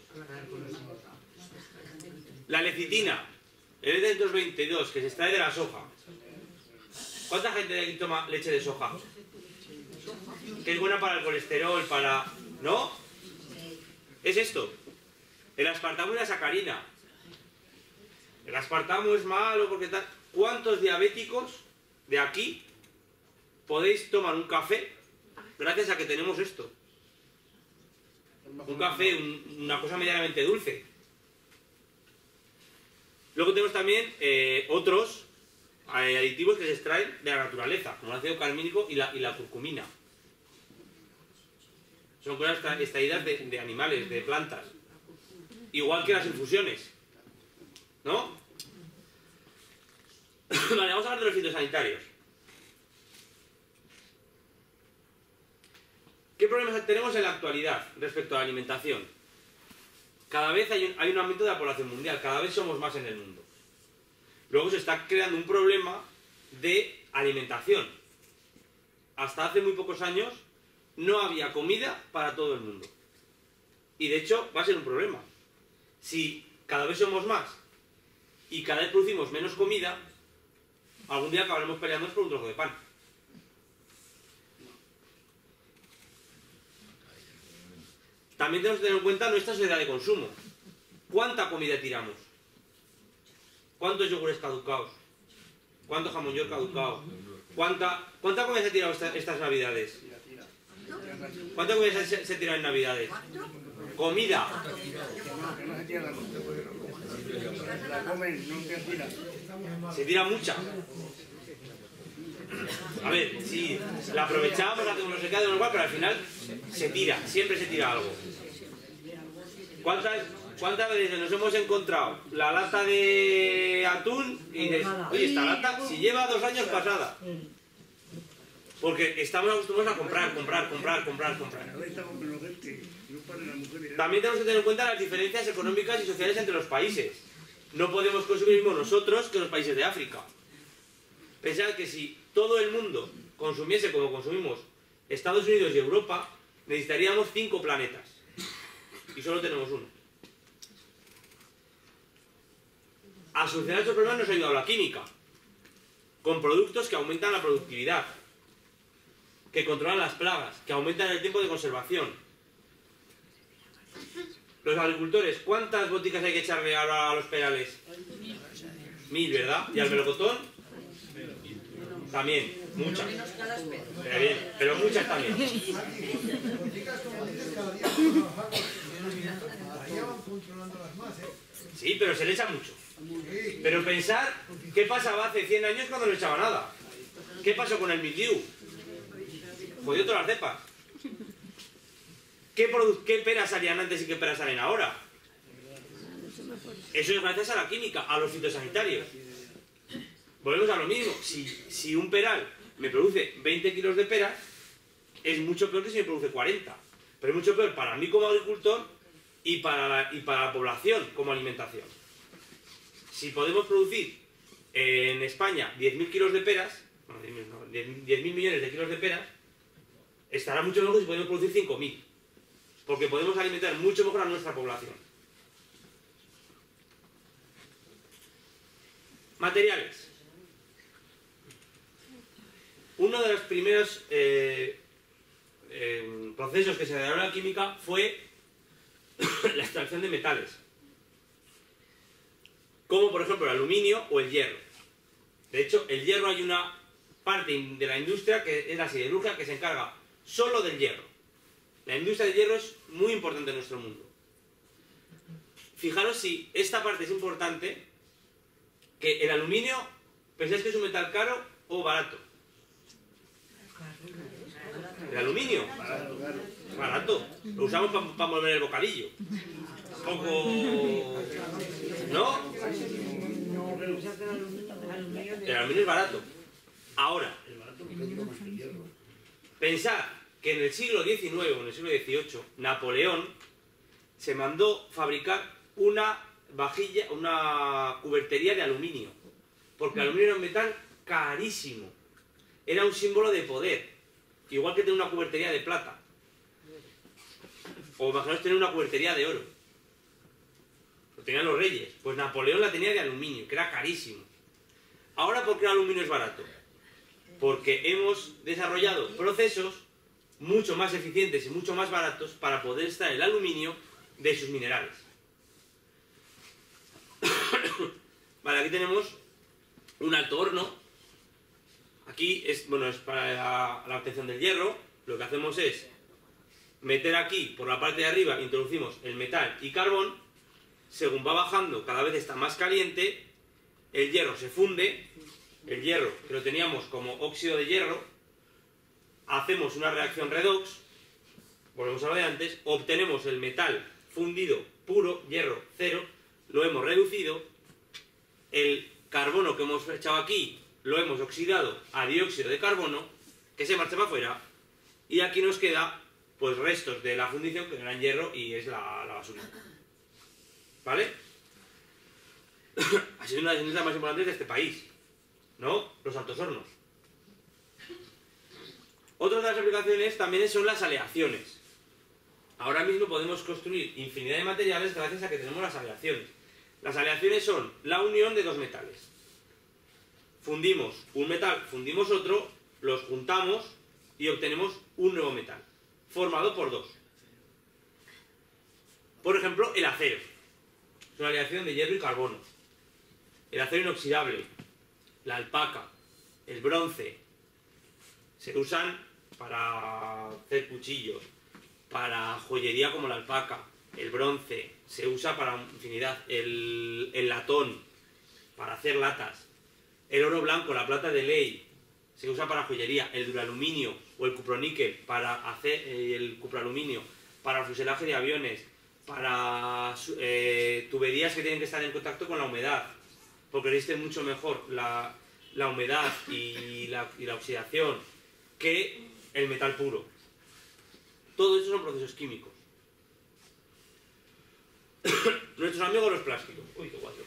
La lecitina, el E222, que se extrae de la soja. ¿Cuánta gente de aquí toma leche de soja? Que es buena para el colesterol, para... ¿No? Es esto. El aspartamo y la sacarina. El aspartamo es malo porque tal... ¿Cuántos diabéticos de aquí podéis tomar un café gracias a que tenemos esto. Un café, una cosa medianamente dulce. Luego tenemos también otros aditivos que se extraen de la naturaleza, como el ácido carmínico y la curcumina. Son cosas extraídas de animales, de plantas. Igual que las infusiones. ¿No? Vale, vamos a hablar de los fitosanitarios. ¿Qué problemas tenemos en la actualidad respecto a la alimentación? Cada vez hay un aumento de la población mundial, cada vez somos más en el mundo. Luego se está creando un problema de alimentación. Hasta hace muy pocos años no había comida para todo el mundo. Y de hecho va a ser un problema. Si cada vez somos más y cada vez producimos menos comida, algún día acabaremos peleándonos por un trozo de pan. También tenemos que tener en cuenta nuestra sociedad de consumo. ¿Cuánta comida tiramos? ¿Cuántos yogures caducados? ¿Cuánto jamón york caducado? ¿Cuánta comida se ha tirado estas navidades? ¿Cuánta comida se tira en navidades? Comida. Se tira mucha. A ver, si la aprovechamos, hacemos no sé qué, pero al final se tira, siempre se tira algo. ¿Cuántas veces nos hemos encontrado la lata de atún y dices, oye, esta lata si lleva 2 años pasada? Porque estamos acostumbrados a comprar. También tenemos que tener en cuenta las diferencias económicas y sociales entre los países. No podemos consumir mismo nosotros que los países de África. Pensad que si todo el mundo consumiese como consumimos Estados Unidos y Europa, necesitaríamos 5 planetas. Y solo tenemos uno. A solucionar estos problemas nos ha ayudado la química, con productos que aumentan la productividad, que controlan las plagas, que aumentan el tiempo de conservación. Los agricultores, ¿cuántas boticas hay que echarle ahora a los perales? 1000, ¿verdad? ¿Y al melocotón? También, muchas. Pero muchas también. Sí, pero se le echa mucho. Pero pensar qué pasaba hace 100 años cuando no le echaba nada. ¿Qué pasó con el mildiu? Jodió todas las cepas. ¿Qué peras salían antes y qué peras salen ahora? Eso es gracias a la química, a los fitosanitarios. Volvemos a lo mismo. Si un peral me produce 20 kilos de peras, es mucho peor que si me produce 40. Pero es mucho peor para mí como agricultor y para la población como alimentación. Si podemos producir en España 10.000 kilos de peras, bueno, 10.000 millones de kilos de peras, estará mucho mejor si podemos producir 5.000. Porque podemos alimentar mucho mejor a nuestra población. Materiales. Uno de los primeros procesos que se dieron en la química fue la extracción de metales. Como por ejemplo el aluminio o el hierro. De hecho, el hierro hay una parte de la industria que es la siderurgia que se encarga solo del hierro. La industria del hierro es muy importante en nuestro mundo. Fijaros si esta parte es importante, que el aluminio, ¿pensáis que es un metal caro o barato? ¿El aluminio? Barato. Lo usamos para mover el bocadillo. Poco... ¿No? El aluminio es barato. Ahora, pensad que en el siglo XIX o en el siglo XVIII, Napoleón se mandó fabricar una vajilla, una cubertería de aluminio. Porque el aluminio era un metal carísimo. Era un símbolo de poder. Igual que tener una cubertería de plata. O imaginaos tener una cubertería de oro. Lo tenían los reyes. Pues Napoleón la tenía de aluminio, que era carísimo. Ahora, ¿por qué el aluminio es barato? Porque hemos desarrollado procesos mucho más eficientes y mucho más baratos para poder extraer el aluminio de sus minerales. Vale, aquí tenemos un alto horno. Aquí es, bueno, es para la obtención del hierro. Lo que hacemos es meter aquí, por la parte de arriba, introducimos el metal y carbón. Según va bajando, cada vez está más caliente, el hierro se funde. El hierro, que lo teníamos como óxido de hierro, hacemos una reacción redox, volvemos a lo de antes, obtenemos el metal fundido puro, hierro cero, lo hemos reducido, el carbono que hemos echado aquí lo hemos oxidado a dióxido de carbono, que se marcha para afuera, y aquí nos queda pues restos de la fundición, que eran hierro y es la basura. ¿Vale? Ha sido una de las industrias más importantes de este país, ¿no? Los altos hornos. Otra de las aplicaciones también son las aleaciones. Ahora mismo podemos construir infinidad de materiales gracias a que tenemos las aleaciones. Las aleaciones son la unión de dos metales. Fundimos un metal, fundimos otro, los juntamos y obtenemos un nuevo metal, formado por dos. Por ejemplo, el acero. Es una aleación de hierro y carbono. El acero inoxidable, la alpaca, el bronce, se usan para hacer cuchillos, para joyería como la alpaca. El bronce se usa para infinidad. El latón, para hacer latas. El oro blanco, la plata de ley, se usa para joyería. El duraluminio o el cuproníquel para hacer el cuproaluminio, para fuselaje de aviones, para tuberías que tienen que estar en contacto con la humedad, porque resisten mucho mejor la humedad y la oxidación que el metal puro. Todo eso son procesos químicos. Nuestros amigos los plásticos. Uy, qué guay,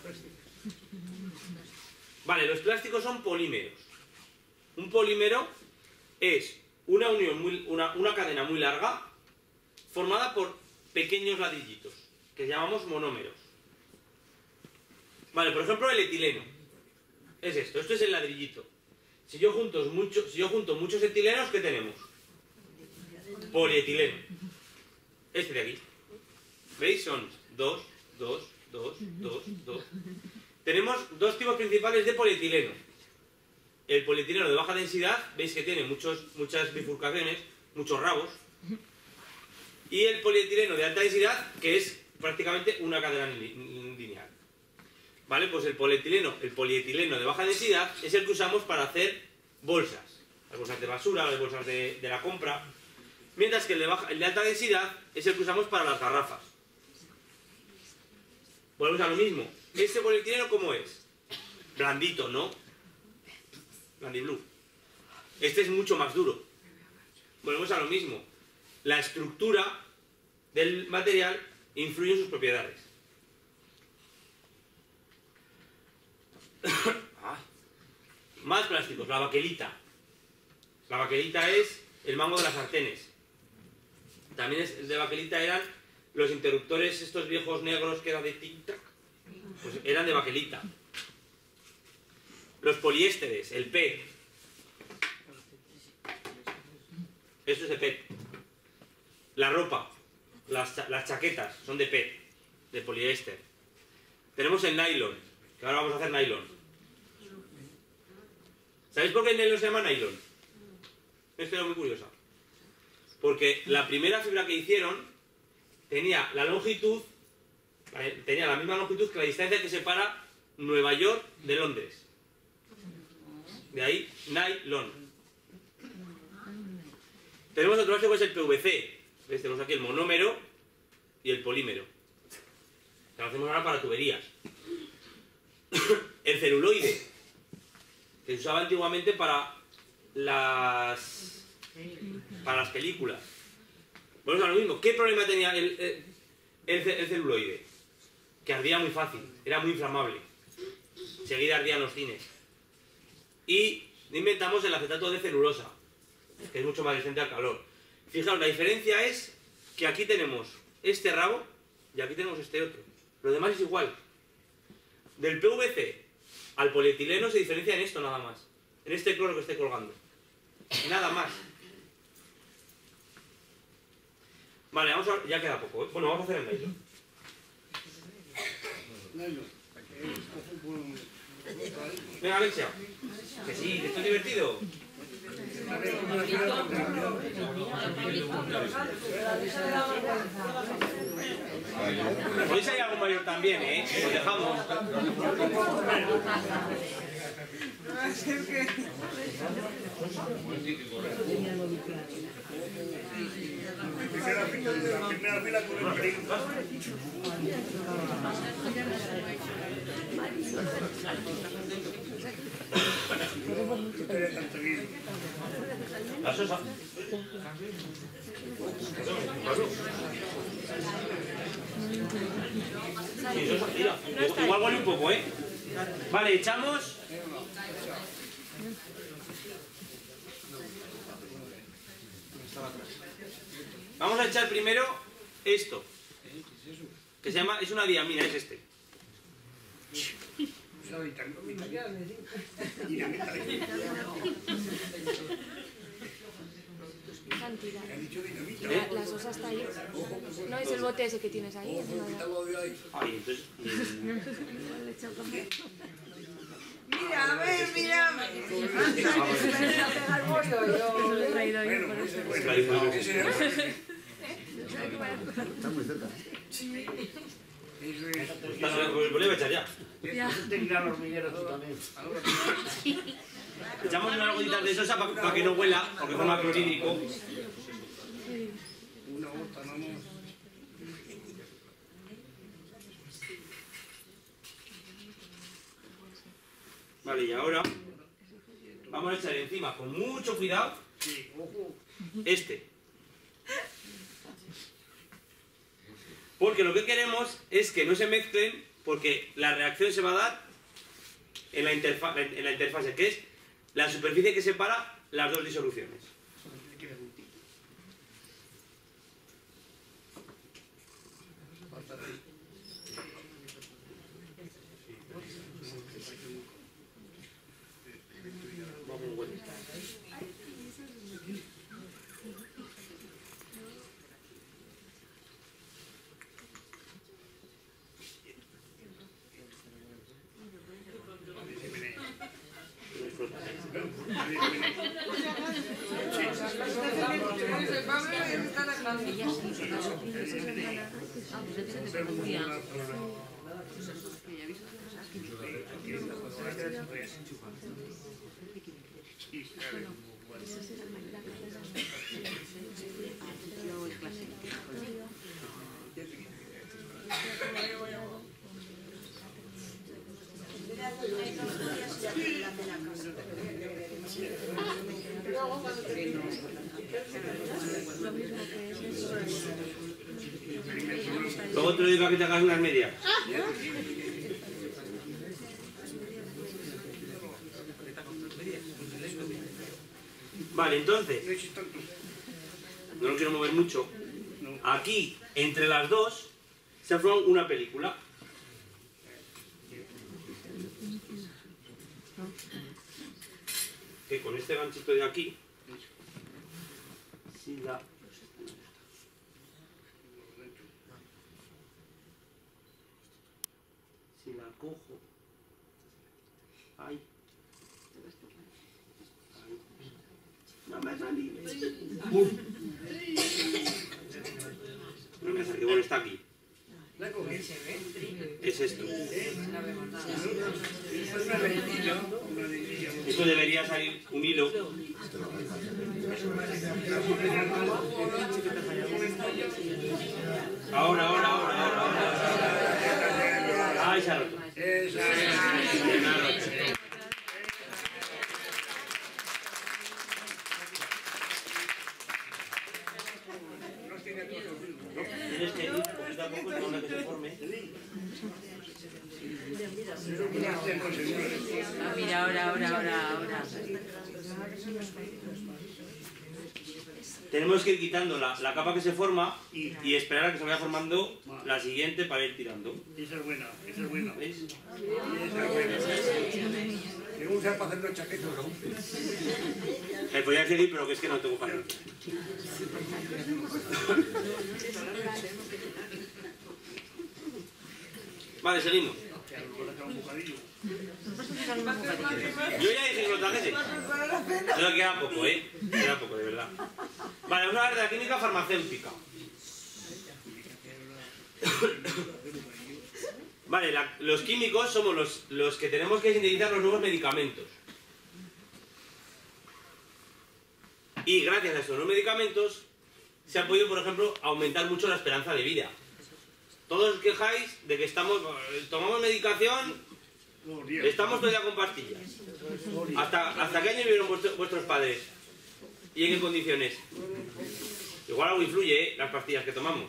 Vale, los plásticos son polímeros. Un polímero es una unión, una cadena muy larga formada por pequeños ladrillitos, que llamamos monómeros. Vale, por ejemplo, el etileno. Es esto es el ladrillito. Si yo junto muchos etilenos, ¿qué tenemos? Polietileno. Este de aquí. ¿Veis? Son 2, 2, 2, 2, 2. Tenemos dos tipos principales de polietileno. El polietileno de baja densidad, veis que tiene muchas bifurcaciones, muchos rabos. Y el polietileno de alta densidad, que es prácticamente una cadena lineal. ¿Vale? Pues el polietileno de baja densidad es el que usamos para hacer bolsas. Las bolsas de basura, las bolsas de la compra. Mientras que el de alta densidad es el que usamos para las garrafas. Volvemos a lo mismo. ¿Este polietileno cómo es? Blandito, ¿no? Blandiblue. Este es mucho más duro. Volvemos a lo mismo. La estructura del material influye en sus propiedades. Más plásticos, la baquelita. La baquelita es el mango de las sartenes. También de baquelita eran los interruptores estos viejos negros que eran de tic-tac. Pues eran de baquelita. Los poliésteres, el PET. Eso es de PET. La ropa, las chaquetas son de PET, de poliéster. Tenemos el nylon, que ahora vamos a hacer nylon. ¿Sabéis por qué el nylon se llama nylon? Esto era muy curiosa. Porque la primera fibra que hicieron tenía la misma longitud que la distancia que separa Nueva York de Londres. De ahí, nylon. Tenemos otro plástico que es el PVC. ¿Ves? Tenemos aquí el monómero y el polímero. Que lo hacemos ahora para tuberías. El celuloide, que se usaba antiguamente para las películas. Bueno, es lo mismo. ¿Qué problema tenía el celuloide? Que ardía muy fácil, era muy inflamable. Seguida ardían los cines. Y inventamos el acetato de celulosa, que es mucho más resistente al calor. Fijaos, la diferencia es que aquí tenemos este rabo y aquí tenemos este otro. Lo demás es igual. Del PVC al polietileno se diferencia en esto nada más. En este cloro que estoy colgando. Nada más. Vale, ya queda poco, ¿eh? Bueno, vamos a hacer el nylon. Venga, Alexia. Que sí, que esto es divertido. Podéis salir algo mayor también, ¿eh? Os dejamos. La primera fila con el perico. La sosa. Sí, sosa, mira. Igual huele un poco, ¿eh? Vale, echamos. Vamos a echar primero esto. Que se llama, es una diamina, es este. La sosa está ahí. No es el bote ese que tienes ahí. Ay, entonces. Mira, a ver, mira. Lo he traído yo por eso. Está muy cerca. Voy a echar ya. Ya. Echamos unas gotitas de sosa para que no huela, porque forma clorhídrico. Una gota, no. Vale, y ahora vamos a echar encima con mucho cuidado este. Porque lo que queremos es que no se mezclen, porque la reacción se va a dar en la interfase, que es la superficie que separa las dos disoluciones. Luego te lo digo a que te hagas unas medias. Vale, entonces, no lo quiero mover mucho. Aquí, entre las dos, se ha formado una película. Que con este ganchito de aquí, si la cojo, ahí, no me ha salido. No me ha salido, bueno, está aquí. Es esto. Esto debería salir un hilo. Ahora. Ahí se ha roto. Tienes que ir poquito a poco con la que se forme. Mira, ahora. Tenemos que ir quitando la capa que se forma y esperar a que se vaya formando la siguiente para ir tirando. Esa es buena. ¿Veis? Esa es buena. Que usa para hacer los chaquetos, ¿no? Me podría seguir, pero que es que no tengo paciencia. Vale, seguimos. son un poco. Yo ya dije que lo trajese. No, queda poco, ¿eh? Queda poco, de verdad. Vale, vamos a hablar de la química farmacéutica. Vale, los químicos somos los que tenemos que sintetizar los nuevos medicamentos. Y gracias a estos nuevos medicamentos se ha podido, por ejemplo, aumentar mucho la esperanza de vida. Todos os quejáis de que tomamos medicación, estamos todo el día con pastillas. ¿Hasta qué año vivieron vuestros padres? ¿Y en qué condiciones? Igual algo influye, las pastillas que tomamos.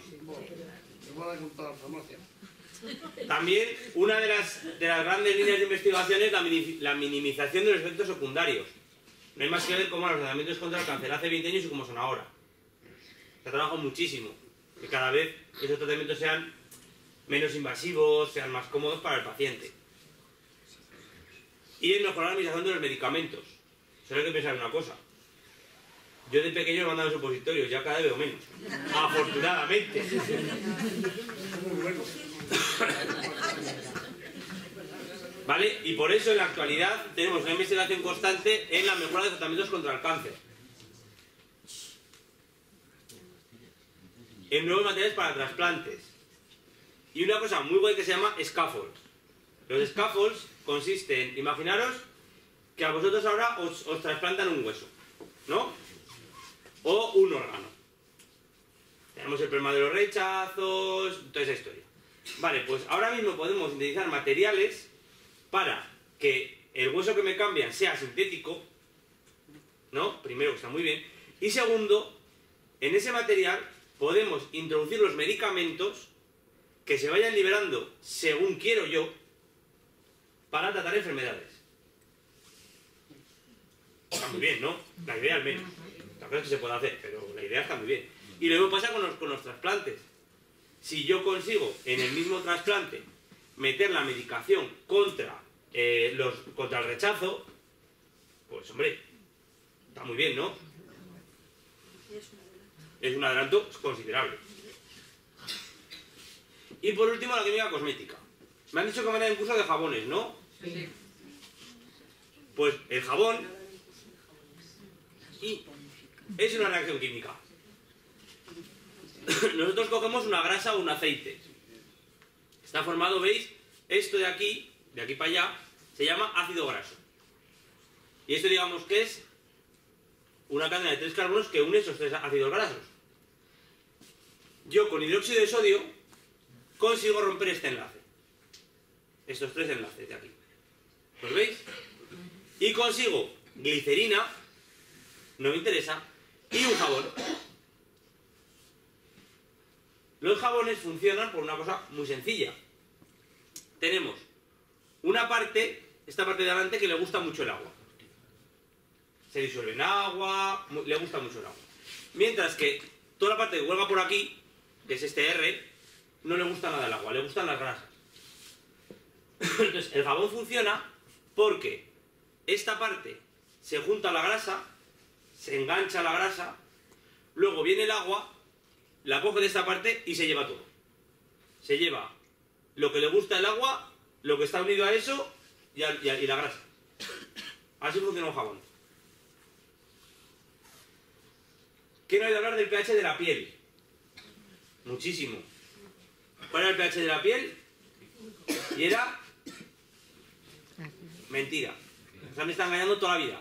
También una de las grandes líneas de investigación es la minimización de los efectos secundarios. No hay más que ver cómo los tratamientos contra el cáncer hace 20 años y cómo son ahora. Se ha trabajado muchísimo. Que cada vez esos tratamientos sean menos invasivos, sean más cómodos para el paciente. Y el mejorar la administración de los medicamentos. Solo hay que pensar en una cosa. Yo de pequeño me mandaba supositorios, ya cada vez veo menos. Afortunadamente. ¿Vale? Y por eso en la actualidad tenemos una investigación constante en la mejora de tratamientos contra el cáncer. En nuevos materiales para trasplantes. Y una cosa muy guay que se llama scaffolds. Los scaffolds consisten, imaginaros que a vosotros ahora os trasplantan un hueso, ¿no? O un órgano. Tenemos el problema de los rechazos, toda esa historia. Vale, pues ahora mismo podemos sintetizar materiales para que el hueso que me cambian sea sintético, ¿no? Primero, que está muy bien. Y segundo, en ese material podemos introducir los medicamentos que se vayan liberando según quiero yo para tratar enfermedades. Está muy bien, ¿no? La idea al menos. La cosa es que se puede hacer, pero la idea está muy bien. Y lo mismo pasa con los trasplantes. Si yo consigo en el mismo trasplante meter la medicación contra el rechazo, pues hombre, está muy bien, ¿no? Es un adelanto considerable. Y por último, la química cosmética. Me han dicho que van a ir en curso de jabones, ¿no? Sí. Pues el jabón es una reacción química. Nosotros cogemos una grasa o un aceite. Está formado, ¿veis? Esto de aquí para allá, se llama ácido graso. Y esto digamos que es una cadena de 3 carbonos que une esos 3 ácidos grasos. Yo con hidróxido de sodio consigo romper este enlace. Estos 3 enlaces de aquí. ¿Los veis? Y consigo glicerina, no me interesa, y un jabón. Los jabones funcionan por una cosa muy sencilla. Tenemos una parte, esta parte de adelante, que le gusta mucho el agua. Se disuelve en agua, le gusta mucho el agua. Mientras que toda la parte que cuelga por aquí, que es este R, no le gusta nada el agua, le gustan las grasas. Entonces, el jabón funciona porque esta parte se junta a la grasa, se engancha a la grasa, luego viene el agua, la coge de esta parte y se lleva todo. Se lleva lo que le gusta el agua, lo que está unido a eso y la grasa. Así funciona un jabón. Quiero hablar del pH de la piel. Muchísimo. ¿Cuál era el pH de la piel? Y era... mentira. O sea, me está engañando toda la vida.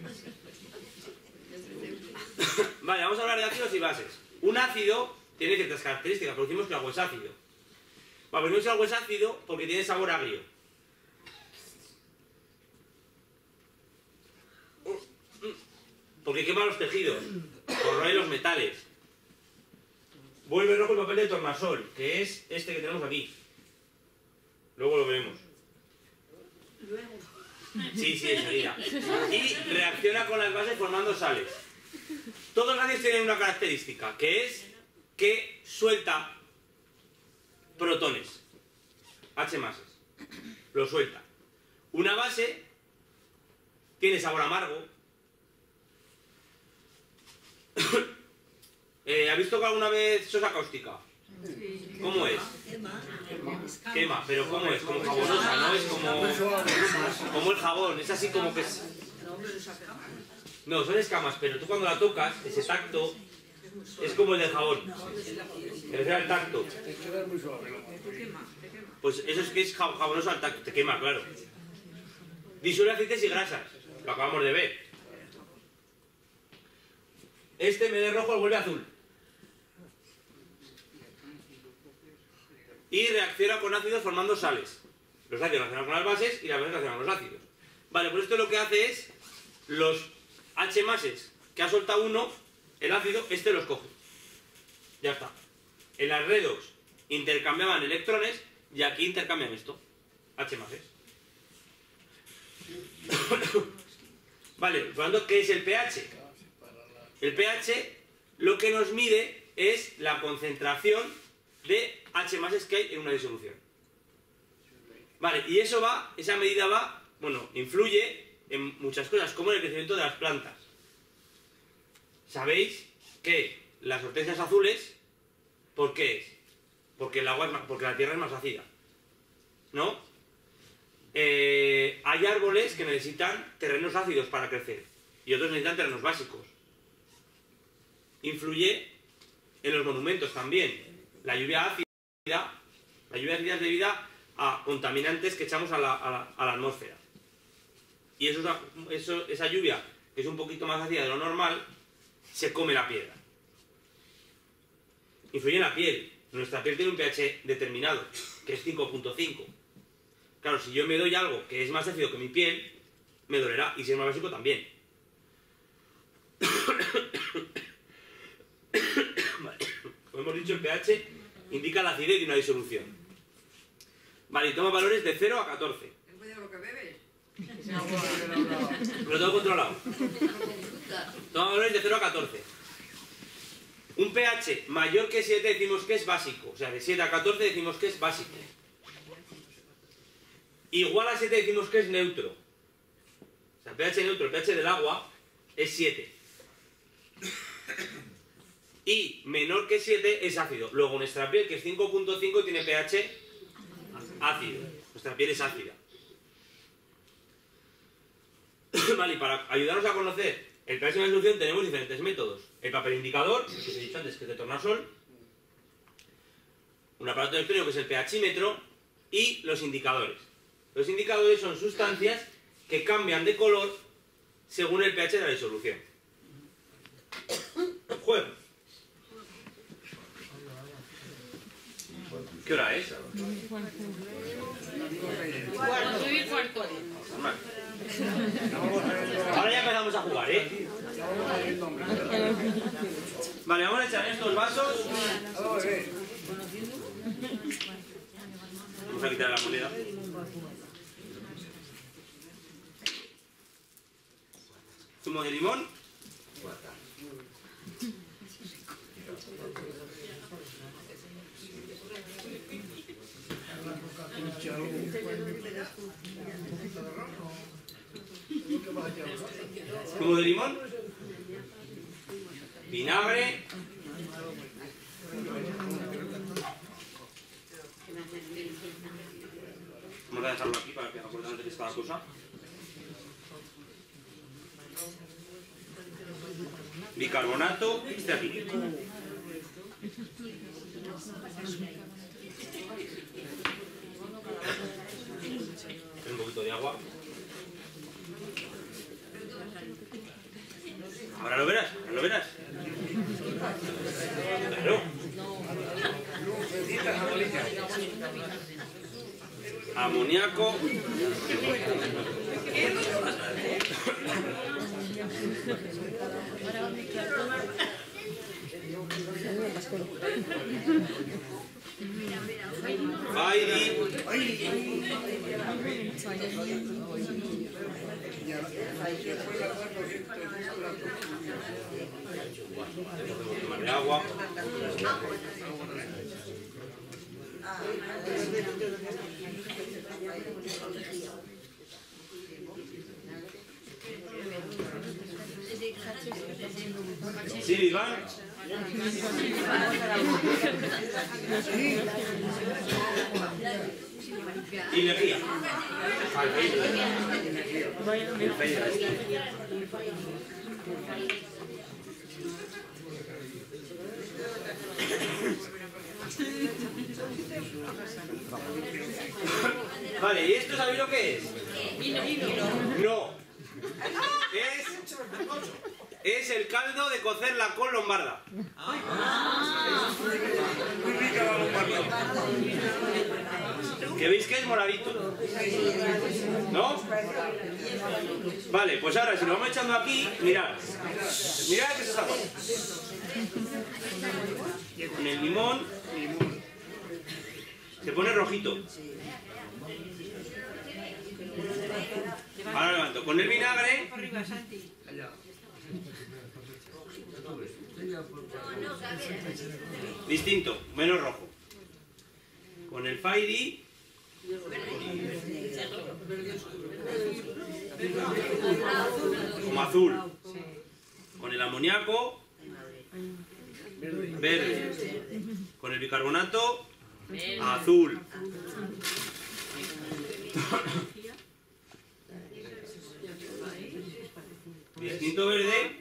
Vale, vamos a hablar de ácidos y bases. Un ácido tiene ciertas características, pero decimos que el agua es ácido. Vale, pues no es agua es ácido porque tiene sabor agrio. Porque quema los tejidos, corroe los metales. Vuelve rojo el papel de tornasol, que es este que tenemos aquí. Luego lo veremos. Sí, enseguida. Y reacciona con las bases formando sales. Todos los ácidos tienen una característica, que es que suelta protones, H mases. Lo suelta. Una base tiene sabor amargo. ¿Ha visto que alguna vez sosa cáustica? ¿Cómo es? Quema, pero ¿cómo es? Como jabonosa, ¿no? Es como el jabón, es así como que es... No, son escamas, pero tú cuando la tocas, ese tacto es como el del jabón. Me refiero al tacto. Pues eso es que es jabonoso al tacto, te quema, claro. Disuelve aceites y grasas, lo acabamos de ver. Este en vez de rojo lo vuelve azul. Y reacciona con ácidos formando sales. Los ácidos reaccionan con las bases y las bases reaccionan con los ácidos. Vale, pues esto lo que hace es los H mases que ha soltado uno, el ácido, este los coge. Ya está. En las redox intercambiaban electrones y aquí intercambian esto. H mases. Vale, por lo tanto, ¿qué es el pH? El pH lo que nos mide es la concentración de H mases que hay en una disolución. Vale, y eso va, esa medida va, bueno, influye en muchas cosas, como en el crecimiento de las plantas. Sabéis que las hortensias azules, ¿por qué es? Porque el agua es porque la tierra es más ácida, ¿no? Hay árboles que necesitan terrenos ácidos para crecer y otros necesitan terrenos básicos. Influye en los monumentos también. La lluvia ácida es debida a contaminantes que echamos a la atmósfera. Y esa lluvia, que es un poquito más ácida de lo normal, se come la piedra. Influye en la piel. Nuestra piel tiene un pH determinado, que es 5.5. Claro, si yo me doy algo que es más ácido que mi piel, me dolerá. Y si es más básico, también. Vale. Como hemos dicho, el pH indica la acidez de una disolución. Vale, y toma valores de 0 a 14. ¿Es lo que bebes? Lo tengo controlado. Toma valores de 0 a 14. Un pH mayor que 7 decimos que es básico. O sea, de 7 a 14 decimos que es básico. Igual a 7 decimos que es neutro. O sea, el pH neutro, el pH del agua, es 7. Y menor que 7 es ácido. Luego nuestra piel, que es 5.5, tiene pH ácido. Nuestra piel es ácida. Vale, y para ayudarnos a conocer el pH de una solución tenemos diferentes métodos. El papel indicador, que os he dicho antes, que es de tornasol. Un aparato electrónico que es el pHímetro. Y los indicadores. Los indicadores son sustancias que cambian de color según el pH de la disolución. Juego. ¿Qué hora es? Ahora ya empezamos a jugar, ¿eh? Vale, vamos a echar estos vasos. Vamos a quitar la moneda. Zumo de limón. Zumo de limón. Vinagre. Vamos a dejarlo aquí para que acordemos de cada cosa. Bicarbonato, este aquí. Un poquito de agua. Ahora lo verás, ahora lo verás. Claro. Amoníaco. De agua. Sí, Iván. Y lejía. Vale, ¿y esto sabéis lo que es? No. Es el caldo de cocer la col lombarda. Muy rica la lombarda. Que veis que es moradito. ¿No? Vale, pues ahora si lo vamos echando aquí, mirad. Mirad que se sabe. Con el limón se pone rojito. Ahora levanto. Con el vinagre. Distinto, menos rojo. Con el Fairy. Como azul. Con el amoníaco. Verde. Con el bicarbonato. Azul. Distinto verde.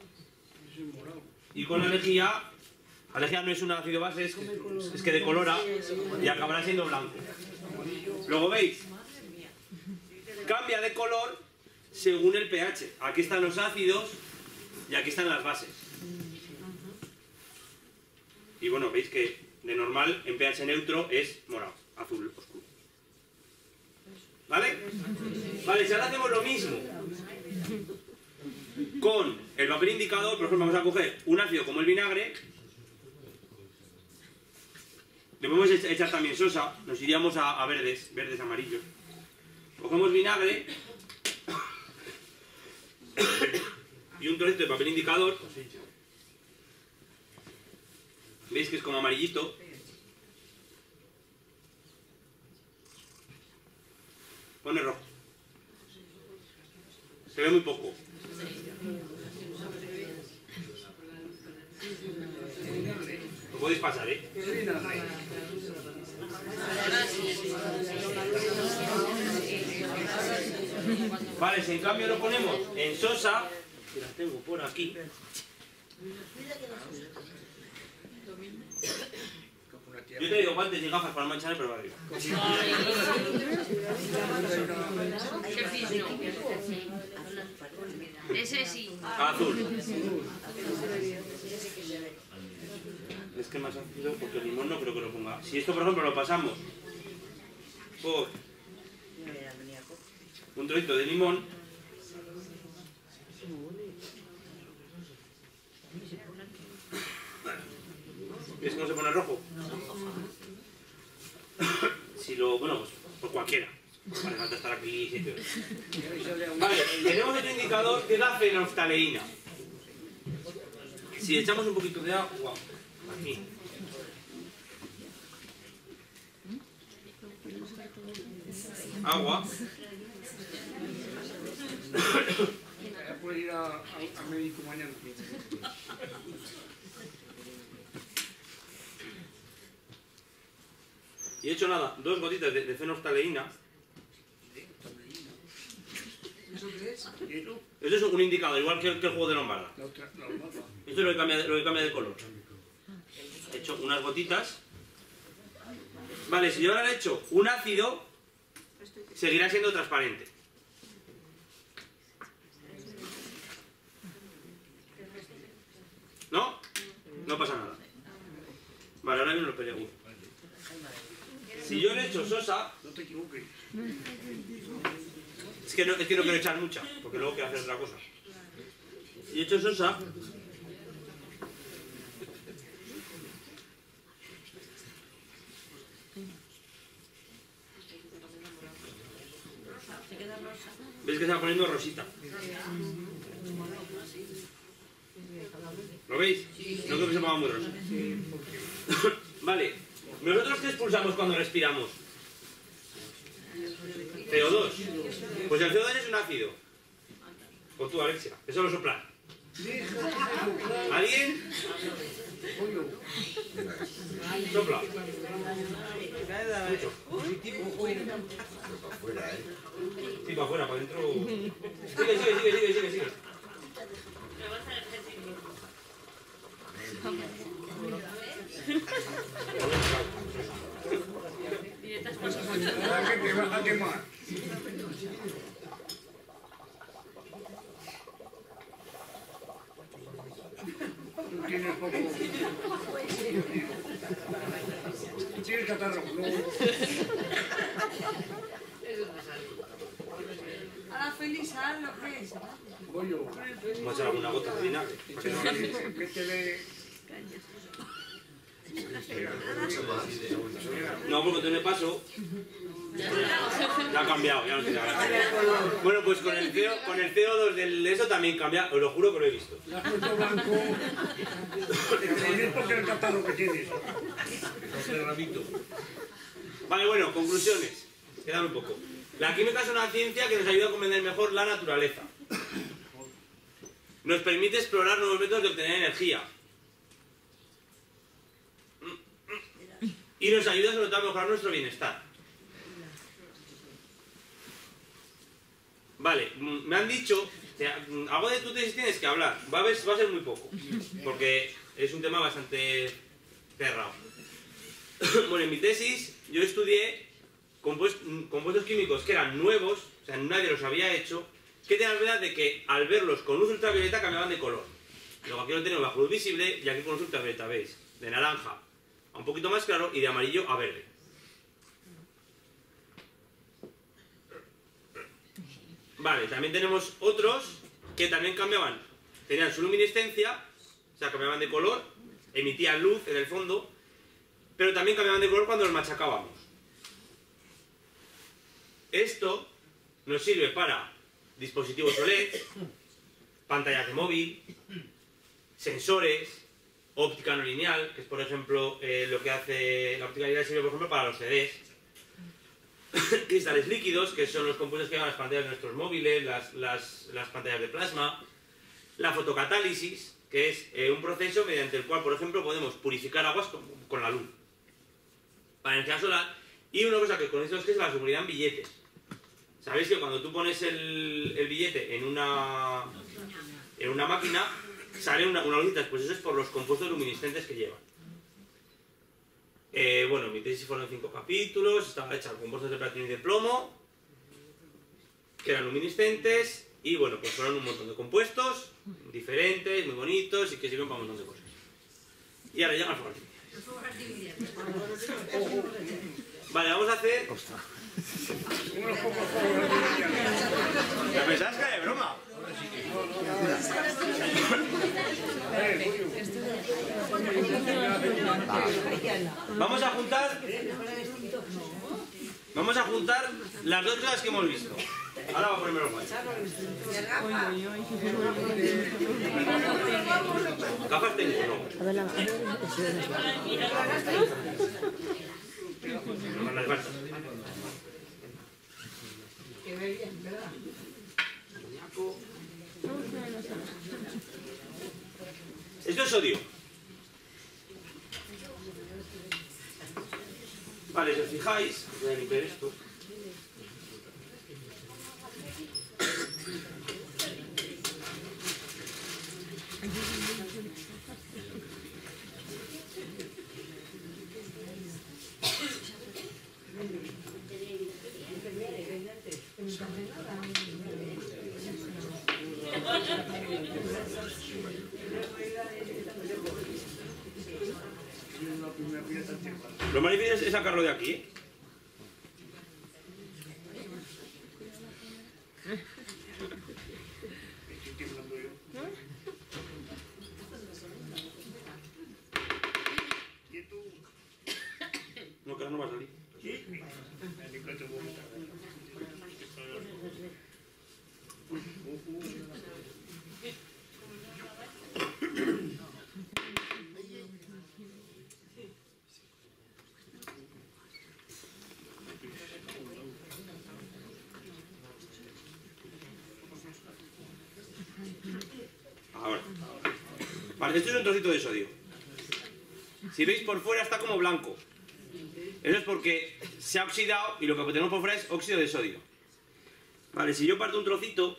Y con la lejía no es un ácido base, es que decolora y acabará siendo blanco. Luego veis, cambia de color según el pH. Aquí están los ácidos y aquí están las bases. Y bueno, veis que de normal en pH neutro es morado, azul oscuro. ¿Vale? Vale, si ahora hacemos lo mismo con el papel indicador, por ejemplo, vamos a coger un ácido como el vinagre, le podemos echar también sosa, nos iríamos a verdes amarillos. Cogemos vinagre y un trocito de papel indicador, veis que es como amarillito. Pone rojo. Se ve muy poco. Lo podéis pasar, ¿eh? Vale, si en cambio lo ponemos en sosa, que las tengo por aquí. Yo te digo guantes y gafas para manchar el prueba arriba. Ese sí. Azul. Es que más ácido porque el limón no creo que lo ponga. Si esto por ejemplo lo pasamos por un trocito de limón, ¿ves cómo se pone rojo? Si lo, bueno, pues por cualquiera. Vale, falta estar aquí sitio. Vale, tenemos otro indicador que es la fenoftaleína. Si echamos un poquito de agua aquí, agua, Ya puedes ir a médico mañana. y he hecho nada, 2 gotitas de fenoftaleína. Esto es un indicador, igual que el juego de lombarda. Esto es lo que cambia de color. He hecho unas gotitas. Vale, si yo ahora le echo un ácido, seguirá siendo transparente. ¿No? No pasa nada. Vale, ahora viene lo peleagudo. Si yo le echo sosa... No te equivoques. Es que no quiero echar mucha, porque luego quiero hacer otra cosa. Si echo sosa... ¿Ves que se va poniendo rosita? ¿Lo veis? No creo que se ponga muy rosa. Vale. ¿Nosotros qué expulsamos cuando respiramos? CO2. Pues el CO2 es un ácido. Con tu Alexia. Eso lo soplan. ¿Alguien? Sopla. Mucho. Afuera, ¿eh? Sí, para afuera, para adentro. Sigue. Ahora que te vas a quemar. Tú tienes poco. Tienes catarro, ¿no? Ahora Félix, ¿sabes lo que es? Voy yo. Vamos a echar alguna gota de vinagre. Métele. No, porque tú me paso. Ya ha cambiado, ya no tiene gracia. Bueno, pues con el CO2 del eso también cambia, os lo juro que lo he visto. Le has puesto blanco. Es porque el catarro que tienes. Vale, bueno, conclusiones. Quedan un poco. La química es una ciencia que nos ayuda a comprender mejor la naturaleza. Nos permite explorar nuevos métodos de obtener energía. Y nos ayuda sobre todo a mejorar nuestro bienestar. Vale, me han dicho, algo de tu tesis tienes que hablar, va a ser muy poco, porque es un tema bastante cerrado. Bueno, en mi tesis yo estudié compuestos químicos que eran nuevos, o sea, nadie los había hecho, que tenían la verdad de que al verlos con luz ultravioleta cambiaban de color. Luego aquí lo tenemos bajo luz visible y aquí con luz ultravioleta, ¿veis? De naranja a un poquito más claro y de amarillo a verde. Vale, también tenemos otros que también cambiaban, tenían su luminiscencia, o sea, cambiaban de color, emitían luz en el fondo, pero también cambiaban de color cuando los machacábamos. Esto nos sirve para dispositivos OLED, pantallas de móvil, sensores, óptica no lineal, que es por ejemplo lo que hace la óptica lineal, sirve por ejemplo para los CDs, cristales líquidos, que son los compuestos que llevan las pantallas de nuestros móviles, las pantallas de plasma, la fotocatálisis, que es un proceso mediante el cual, por ejemplo, podemos purificar aguas con la luz para energía solar. Y una cosa que con esto es que es la seguridad en billetes. Sabéis que cuando tú pones el billete en una máquina, sale una lucita, pues eso es por los compuestos luminiscentes que llevan. Bueno, mi tesis fueron 5 capítulos, estaba hecha con compuestos de platino y de plomo, que eran luminiscentes, y bueno, pues fueron un montón de compuestos diferentes, muy bonitos, y que sirven para un montón de cosas. Y ahora llegan las fotografias. Vale, vamos a hacer... Unos pocos favores de ¿Te pensabas que era de broma? Vamos a juntar las dos cosas que hemos visto. Ahora va a ponerme los guantes. ¿Gafas tengo? No. No, las faltas. Esto es sodio. Vale, si os fijáis, voy a limpiar esto. Lo más difícil es sacarlo de aquí. No, que ahora no va a salir. Ahora. Vale, esto es un trocito de sodio. Si veis por fuera está como blanco. Eso es porque se ha oxidado y lo que tenemos por fuera es óxido de sodio. Vale, si yo parto un trocito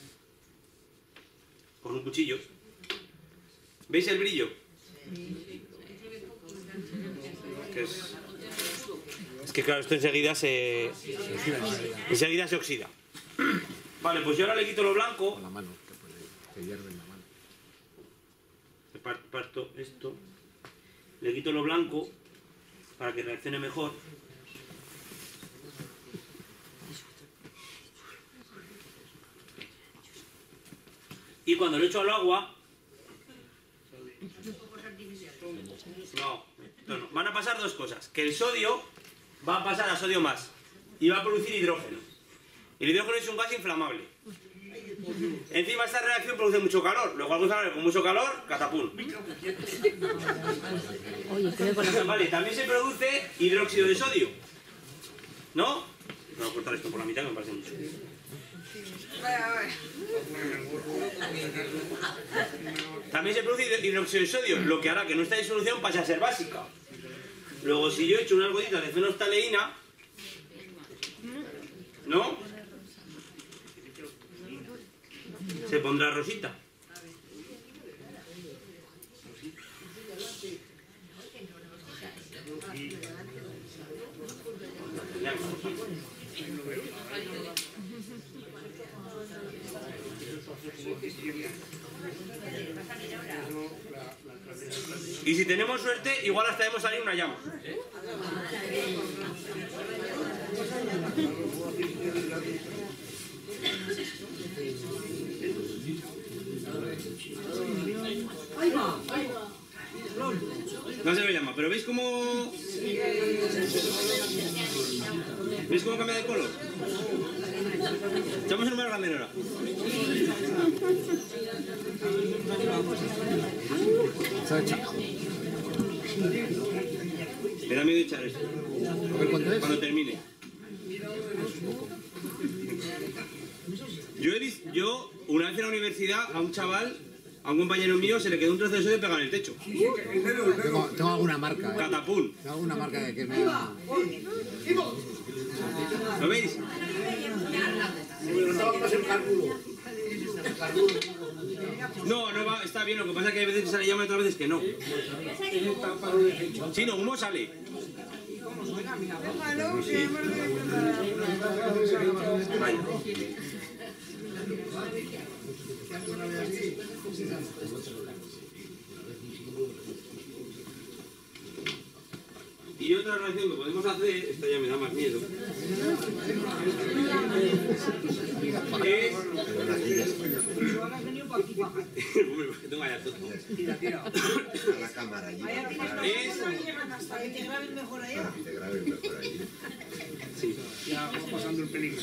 con un cuchillo, ¿veis el brillo? Es que claro, esto enseguida se oxida. Vale, pues yo ahora le quito lo blanco. Con la mano, que hierve en la mano. Parto esto, le quito lo blanco para que reaccione mejor. Y cuando lo echo al agua, no, van a pasar dos cosas. Que el sodio va a pasar a sodio más y va a producir hidrógeno. El hidrógeno es un gas inflamable. Encima esta reacción produce mucho calor. Luego algo con mucho calor, catapum. Oye, creo que con Vale, también se produce hidróxido de sodio. ¿No? Voy a cortar esto por la mitad que me parece mucho. También se produce hidróxido de sodio, lo que hará que nuestra disolución pase a ser básica. Luego, si yo echo unas gotitas de fenolftaleína, ¿no? Se pondrá rosita. Y si tenemos suerte, igual hasta vemos salir una llama. No se ve llama, pero ¿veis cómo...? ¿Veis cómo cambia de color? Echamos el número grande ahora. Me da miedo echar esto. A ver cuánto es. Cuando termine. Yo una vez en la universidad, a un chaval, a un compañero mío, se le quedó un trozo de sodio pegado en el techo. Tengo alguna marca. Catapum. Tengo alguna marca de que me ha... ¿Lo veis? No, no va, está bien, lo que pasa es que hay veces que sale llama y otras veces que no. Sí, no, humo sale. Vaya. Y otra reacción que podemos hacer, esta ya me da más miedo, es... tengo allá todo. La cámara allí. Para que te graben mejor allá. Para que te graben mejor allí. Sí. Ya va pasando el peligro.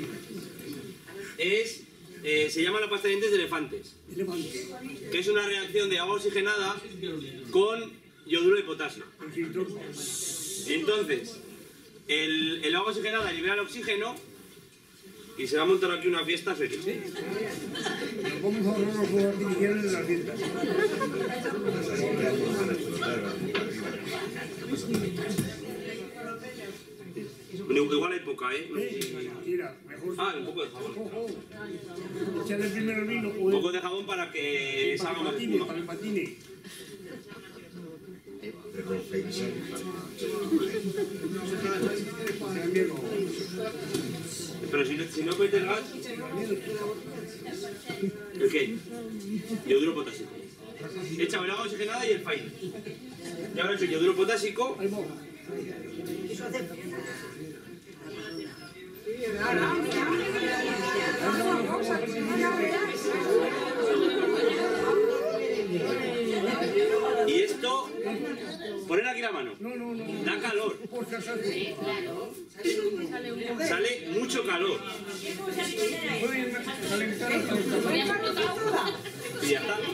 Se llama la pasta de dientes de elefantes, que es una reacción de agua oxigenada con yoduro de potasio. Entonces, el agua oxigenada libera el oxígeno y se va a montar aquí una fiesta seria. Vamos a ahorrar los fuegos artificiales de las fiestas. Igual hay poca, ¿eh? Mira, mejor. Un poco de jabón. Echarle primero el vino. Un poco de jabón para que salga más espuma. Para el patine. Pero si no metes gas... ¿El qué? Yoduro potásico. He echado el agua oxigenada y el fail. Y ahora he hecho yoduro potásico. Y esto, poner aquí la mano, da calor, sale mucho calor. Y ya está.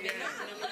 ¿verdad?